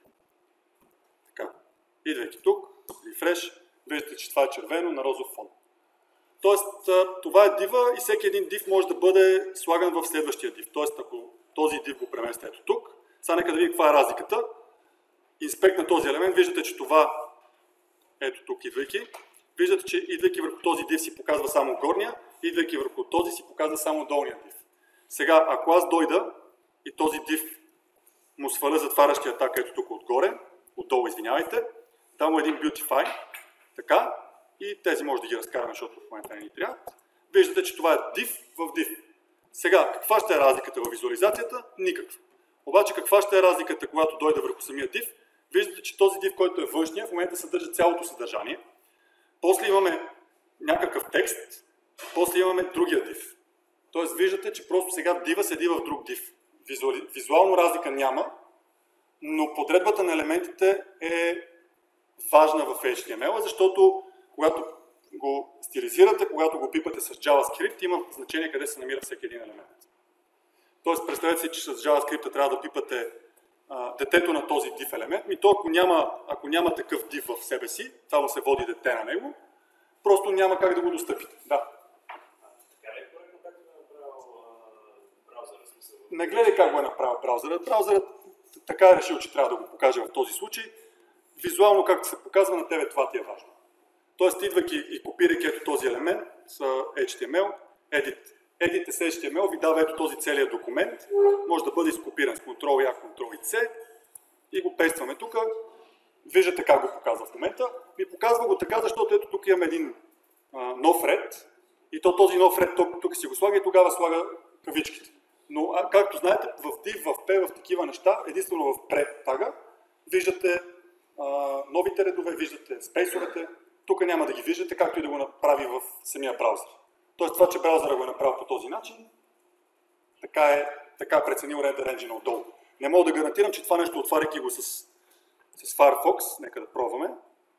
Така. Идвайки тук, refresh, виждате, че това е червено на розов фон. Тоест, това е дива и всеки един div може да бъде слаган в следващия div. Тоест, ако този div го преместя ето тук, сега нека да видим каква е разликата. Инспект на този елемент, виждате, че това, ето тук идвайки, виждате, че идвайки върху този div си показва само горния, идвайки върху този си показва само долния div. Сега, ако аз дойда и този div му сваля затварящия атак, ето тук отгоре, отдолу, извинявайте, дам му един beautify, така, и тези може да ги разкараме, защото в момента не ни трябва. Виждате, че това е div в div. Сега, каква ще е разликата в визуализацията? Никаква. Обаче, каква ще е разликата, когато дойде върху самия div? Виждате, че този div, който е външния, в момента съдържа цялото съдържание. После имаме някакъв текст, после имаме другия div. Тоест, виждате, че просто сега div седи в друг div. Визуално разлика няма, но подредбата на елементите е важна в HTML, защото когато го стилизирате, когато го пипате с JavaScript, има значение къде се намира всеки един елемент. Тоест, представете си, че с JavaScript трябва да пипате детето на този div елемент, и то ако няма такъв div в себе си, това му се води дете на него, просто няма как да го достъпите. Да. Не гледай как го е направил браузърът. Браузърът така е решил, че трябва да го покаже в този случай. Визуално, както се показва, на тебе това ти е важно. Тоест, идвайки и копирайки ето този елемент с HTML, edit с HTML ви дава ето този целият документ. Може да бъде изкопиран с Ctrl-A, Ctrl-C и го пействаме тук. Виждате как го показва в момента. Ми показва го така, защото ето тук имаме един нов ред и този нов ред тук си го слага и тогава слага кавичките. Но, както знаете, в div, в p, в такива неща, единствено в prep тага, виждате новите редове, виждате спейсовете. Тук няма да ги виждате, както и да го направи в самия браузър. Тоест това, че браузъра го е направил по този начин, така е преценил Render Engine отдолу. Не мога да гарантирам, че това нещо, отваряйки го с Firefox, нека да пробваме.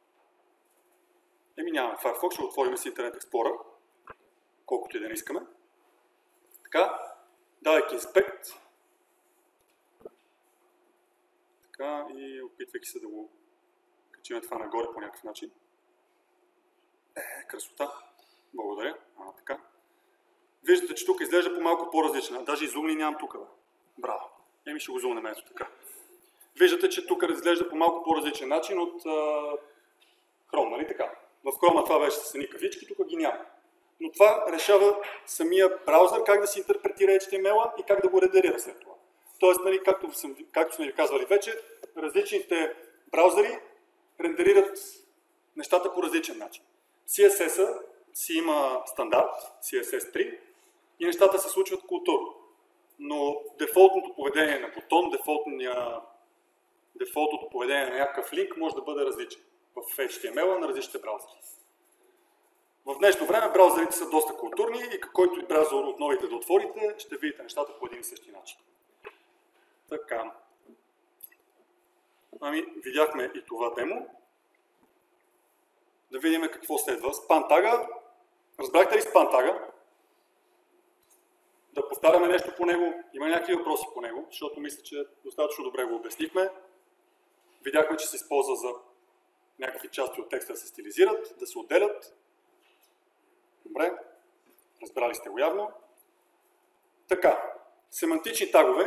Нямаме Firefox, ще отворим с Internet Explorer, колкото и да не искаме. Така, давайки инспект. Така, и опитвайки се да го качим това нагоре по някакъв начин. Красота. Благодаря. Така. Виждате, че тук изглежда по малко по-различна. Даже и зумни нямам тук. Браво. Ще го зумнем ето така. Виждате, че тук изглежда по малко по-различен начин от Chrome, нали така? В Chrome това беше с едни кавички, тук ги няма. Но това решава самия браузър как да си интерпретира HTML-а и как да го редерира след това. Тоест, нали, както сме ви казвали вече, различните браузъри рендерират нещата по различен начин. CSS-а си има стандарт, CSS3, и нещата се случват културно. но дефолтното поведение на бутон, дефолтното поведение на някакъв линк може да бъде различен в HTML на различните браузъри. В днешно време браузърите са доста културни и който и браузър от новите да отворите, ще видите нещата по един и същи начин. Така. Видяхме и това демо. Да видим какво следва. Span тага. Разбрахте ли Span тага? Да повтаряме нещо по него. Има някакви въпроси по него, защото мисля, че достатъчно добре го обяснихме. Видяхме, че се използва за някакви части от текста да се стилизират, да се отделят. Добре. Разбрали сте го явно. Така. Семантични тагове.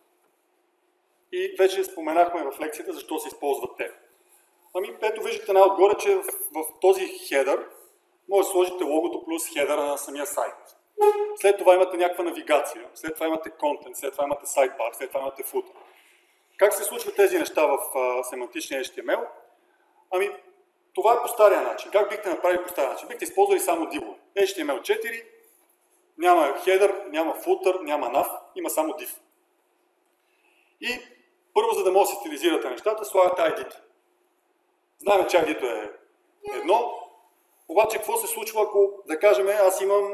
И вече споменахме в лекцията защо се използват те. Ето виждате най-отгоре, че в този хедър може да сложите логото плюс хедъра на самия сайт. След това имате някаква навигация, след това имате контент, след това имате сайдбар, след това имате футър. Как се случват тези неща в семантичния HTML? Това е по стария начин. Как бихте направили по стария начин? Бихте използвали само дивове. HTML 4, няма хедър, няма футър, няма nav, има само div. И първо, за да може да се стилизирате нещата, слагате ID-та. Знаем, че ID-то е едно, обаче какво се случва, ако, да кажем, аз имам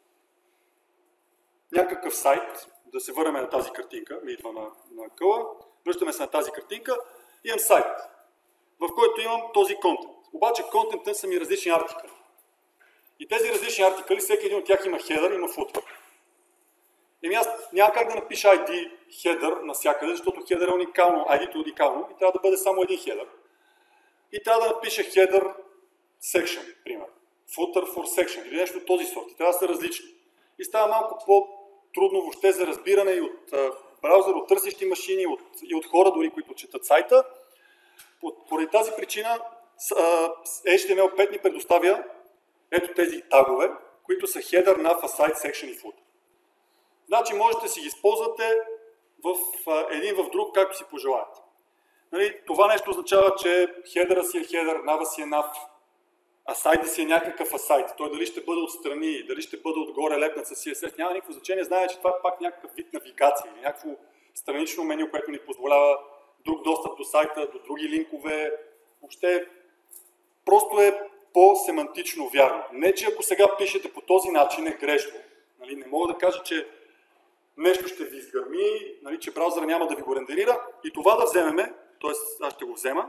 някакъв сайт, да се върнем на тази картинка, ми идва на къла, връщаме се на тази картинка, имам сайт, в който имам този контент. Обаче контентът са ми различни артикъли. И тези различни артикъли, всеки един от тях има хедър, има футър. Аз няма как да напиша ID хедър навсякъде, защото хедър е уникално, ID-то е уникално и трябва да бъде само един хедър. И трябва да напиша header section, пример. Footer for section или нещо от този сорт. И трябва да са различни. И става малко по-трудно въобще за разбиране и от браузър, от търсещи машини, и от хора дори, които четат сайта. Поради тази причина HTML5 ни предоставя ето тези тагове, които са header, nav, aside, section и footer. Значи можете да си ги използвате в един в друг, както си пожелаете. Това нещо означава, че хедъра си е хедър, нава си е nav, асайда си е някакъв асайд. Той дали ще бъде отстрани, дали ще бъде отгоре лепнат с CSS, няма никакво значение. Знае, че това е пак някакъв вид навигация или някакво странично меню, което ни позволява друг достъп до сайта, до други линкове. Въобще просто е по-семантично вярно. Не, че ако сега пишете по този начин е грешно. Не мога да кажа, че нещо ще ви изгърми, че браузъра няма да ви го рендерира и това да вземеме, т.е. аз ще го взема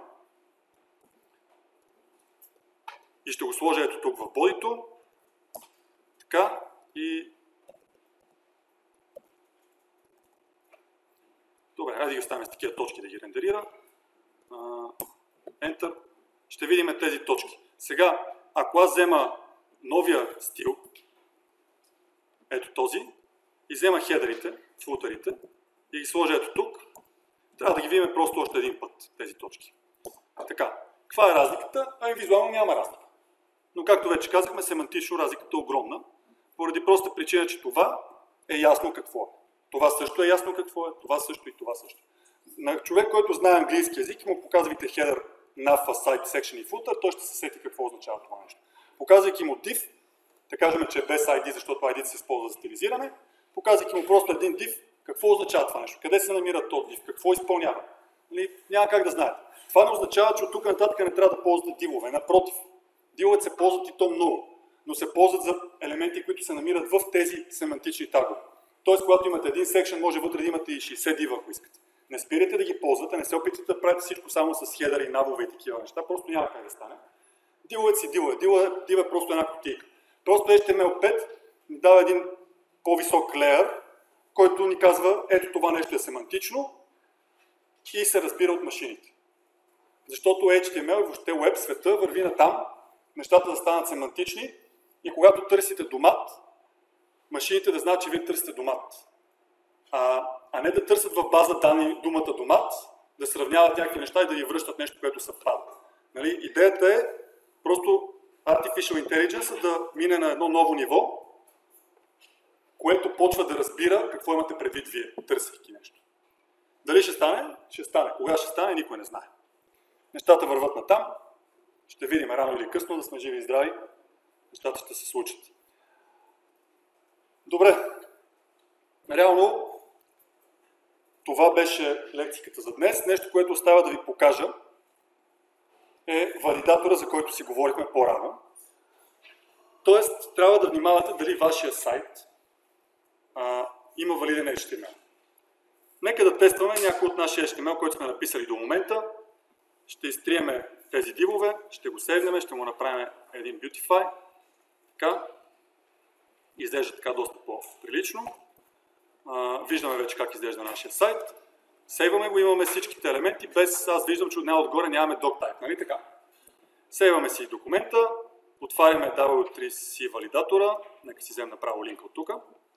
и ще го сложа ето тук в бодито. Така и... Добре, айде да ги оставим с такива точки да ги рендерира. Enter. Ще видим тези точки. Сега, ако аз взема новия стил, ето този, и взема хедерите, футерите и ги сложа ето тук, трябва да ги видим просто още един път, тези точки. Така, каква е разликата? Визуално няма разлика. Но както вече казахме, семантично разликата е огромна, поради проста причина, че това е ясно какво е. Това също е ясно какво е, това също и това също. На човек, който знае английски език и му показвайте header, nav, aside, section и footer, той ще се сети какво означава това нещо. Показвайки му div, да кажем, че е без ID, защото ID се използва за стилизиране, показвайки му просто един div, какво означава това нещо, къде се намира този div, какво изпълнява. Няма как да знаете. Това не означава, че от тук нататък не трябва да ползвате дивове. Напротив, дивовете се ползват и то много, но се ползват за елементи, които се намират в тези семантични тагове. Тоест, когато имате един секшен, може вътре да имате и 60 дива, ако искате. Не спирайте да ги ползвате, не се опитвате да правите всичко само с хедър и навове и такива неща, просто няма как да стане. Дивовете си дивове. Дива е просто една кутийка. Просто HTML5 ни дава един по-висок леер, който ни казва, ето това нещо е семантично и се разбира от машините. Защото HTML и въобще web света върви на там, нещата да станат семантични и когато търсите домат, машините да знаят, че вие търсите домат. А не да търсят в база данни думата домат, да сравняват някакви неща и да ви връщат нещо, което съвпада. Идеята е просто Artificial Intelligence да мине на едно ново ниво, което почва да разбира какво имате предвид вие, търсейки нещо. Дали ще стане? Ще стане. Кога ще стане? Никой не знае. Нещата върват натам. Ще видим рано или късно, да сме живи и здрави. Нещата ще се случат. Добре. Реално, Това беше лекцията за днес. Нещо, което остава да ви покажа, е валидатора, за който си говорихме по-рано. Тоест, трябва да внимавате дали вашия сайт има валиден HTML. Нека да тестваме някой от нашия HTML, който сме написали до момента. Ще изтриеме тези дивове, ще го сейвнем, ще му направим един Beautify. Така. Изглежда така доста по-прилично. Виждаме вече как изглежда нашия сайт. Сейваме го, имаме всичките елементи, без аз виждам, че отгоре нямаме doctype, нали така? Сейваме си документа, отваряме W3C валидатора, нека си вземем направо линка от тук.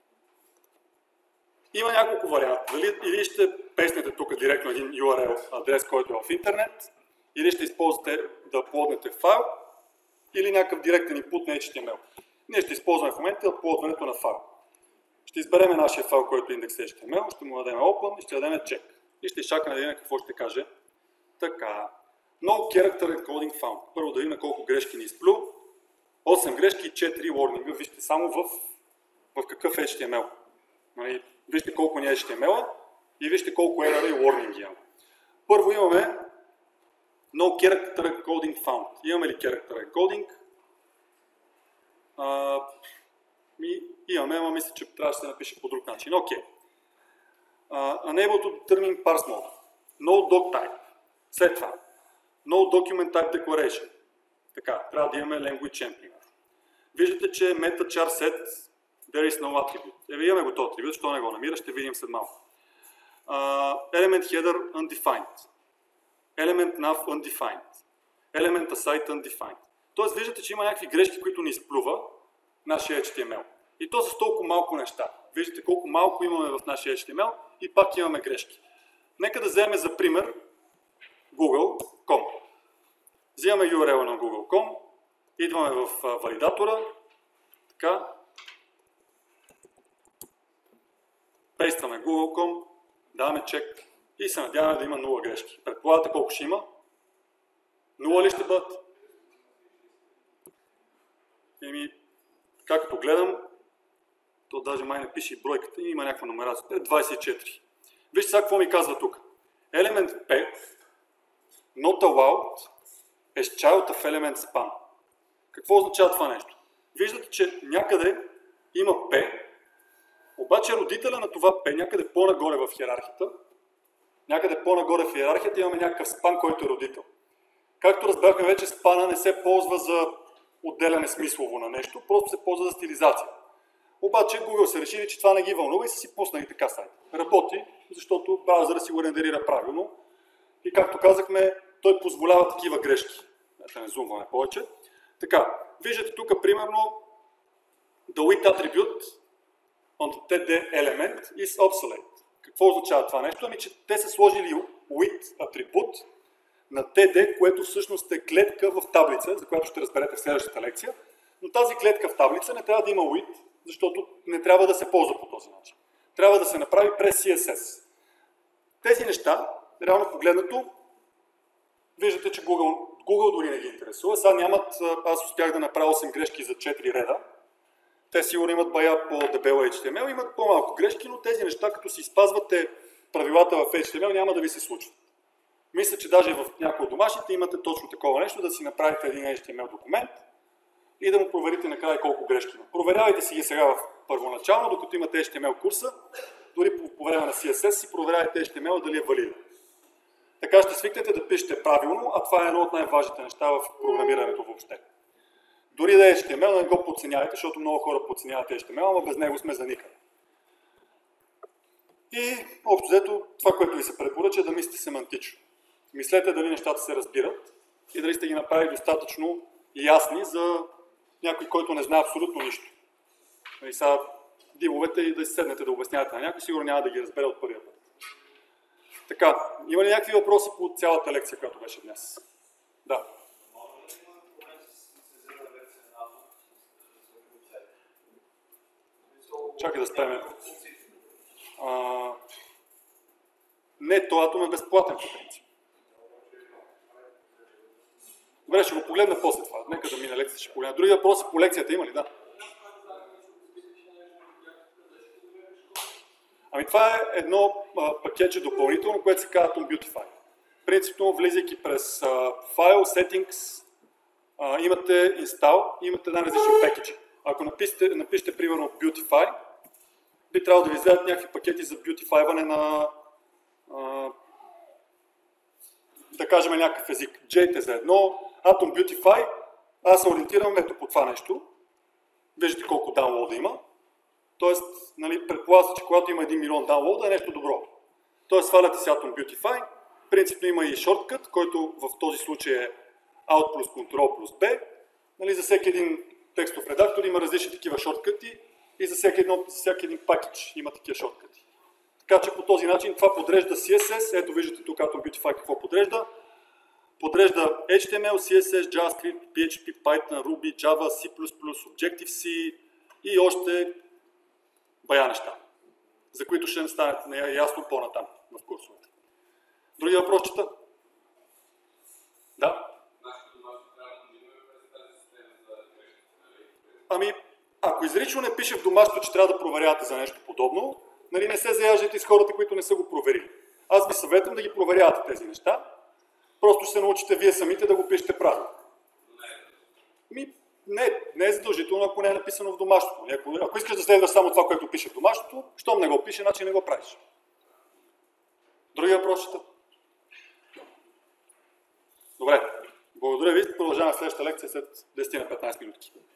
Има няколко варианта. Или ще песнете тук директно един URL адрес, който е в интернет, или ще използвате да плоднете файл, или някакъв директен input на HTML. Ние ще използваме в момента плодването на файл. Ще изберем нашия файл, който е index.html, ще му дадем open и ще дадем check. И ще изчакаме да видим какво ще каже. Така. No character encoding found. Първо да видим колко грешки ни изплю. 8 грешки и 4 warning. Вижте само в какъв HTML. Вижте колко ни е HTML и вижте колко error и warning има. Първо имаме No character encoding found. Имаме ли character encoding? Имаме, ама мисля, че трябва да се напише по друг начин. Окей. Unable to determine parse mode. No doc type. След това. No document type declaration. Така, трябва да имаме language champion. Виждате, че meta char set there is no attribute. Имаме го този атрибут, що не го намира, ще видим след малко. Element header undefined. Element nav undefined. Element aside undefined. Тоест виждате, че има някакви грешки, които ни изплува нашия HTML. И то с толкова малко неща. Виждате колко малко имаме в нашия HTML и пак имаме грешки. Нека да вземем за пример google.com. Взимаме URL на google.com, идваме в валидатора, така, пействаме google.com, даваме чек и се надяваме да има 0 грешки. Предполагате колко ще има? 0 ли ще бъдат? Както гледам, то даже май не пише и бройката, има някаква номерация. 24. Вижте сега какво ми казва тук. Element P not allowed as child of element span. Какво означава това нещо? Виждате, че някъде има P, обаче родителя на това P, някъде по-нагоре в иерархията, имаме някакъв спан, който е родител. Както разбрахме вече, спана не се ползва за отделяне смислово на нещо, просто се ползва за стилизация. Обаче Google се решили, че това не ги вълнува и са си пуснали така сайт. Работи, защото браузъра си го рендерира правилно и както казахме, той позволява такива грешки. Да не зумваме повече. Така, виждате тук примерно the with attribute on the td element is obsolete. Какво означава това нещо? Ами, че те са сложили with атрибут на td, което всъщност е клетка в таблица, за която ще разберете в следващата лекция. Но тази клетка в таблица не трябва да има with, защото не трябва да се ползва по този начин. Трябва да се направи през CSS. Тези неща, реално погледнато, виждате, че Google дори не ги интересува. Сега нямат, аз успях да направя 8 грешки за 4 реда. Те сигурно имат бая по-дебела HTML, имат по-малко грешки, но тези неща, като си спазвате правилата в HTML, няма да ви се случват. Мисля, че даже в някои от домашните имате точно такова нещо, да си направите един HTML документ и да му проверите накрая колко грешки има. Проверявайте си ги сега първоначално, докато имате HTML курса, дори по време на CSS си проверявайте HTML дали е валиден. Така ще свикнете да пишете правилно, а това е едно от най-важните неща в програмирането въобще. Дори да е HTML, не го подценявайте, защото много хора подценяват HTML, но без него сме за никъде. И общо взето, това, което ви се препоръча, е да мислите семантично. Мислете дали нещата се разбират и дали сте ги направили достатъчно ясни за някой, който не знае абсолютно нищо. И сега дивовете и да седнете да обяснявате на някой, сигурно няма да ги разбере от първия път. Така, има ли някакви въпроси по цялата лекция, която беше днес? Да. Чакай да спреме. Не, това атом е безплатен по принцип. Добре, ще го погледна после това. Нека да мине лекцията, ще погледна. Други въпроси по лекцията има ли? Да. Ами това е едно пакетче допълнително, което се казва AtomBeautify. Принципно, влизайки през файл, settings, имате install и имате различни пакеджи. Ако напишете примерно Beautify, би трябвало да ви излязат някакви пакети за beautify-ване на да кажем някакъв език. J за едно, Atom Beautify, аз се ориентирам ето по това нещо. Виждате колко даунлода има. Тоест, нали, предполага се, че когато има 1 милион даунлода е нещо добро. Тоест, сваляте си Atom Beautify, принципно има и шорткът, който в този случай е Alt плюс Ctrl плюс B. Нали, за всеки един текстов редактор има различни такива шорткъти и за всеки един пакетч има такива шорткъти. Така че по този начин това подрежда CSS, ето виждате тук Atom Beautify какво подрежда. Подрежда HTML, CSS, JavaScript, PHP, Python, Ruby, Java, C++, Objective-C и още бая неща, за които ще стане ясно по-натам в курсовете. Други въпрос чета? Да? Ами, ако изрично не пише в домашното, че трябва да проверявате за нещо подобно, нали, не се заяждайте с хората, които не са го проверили. Аз ви съветвам да ги проверявате тези неща. Просто ще се научите вие самите да го пишете правилно. Не е задължително, ако не е написано в домашното. Ако искаш да следваш само това, което пише в домашното, щом не го пише, значи не го правиш. Други въпросите? Добре. Благодаря ви. Продължаваме следващата лекция след 10 на 15 минутки.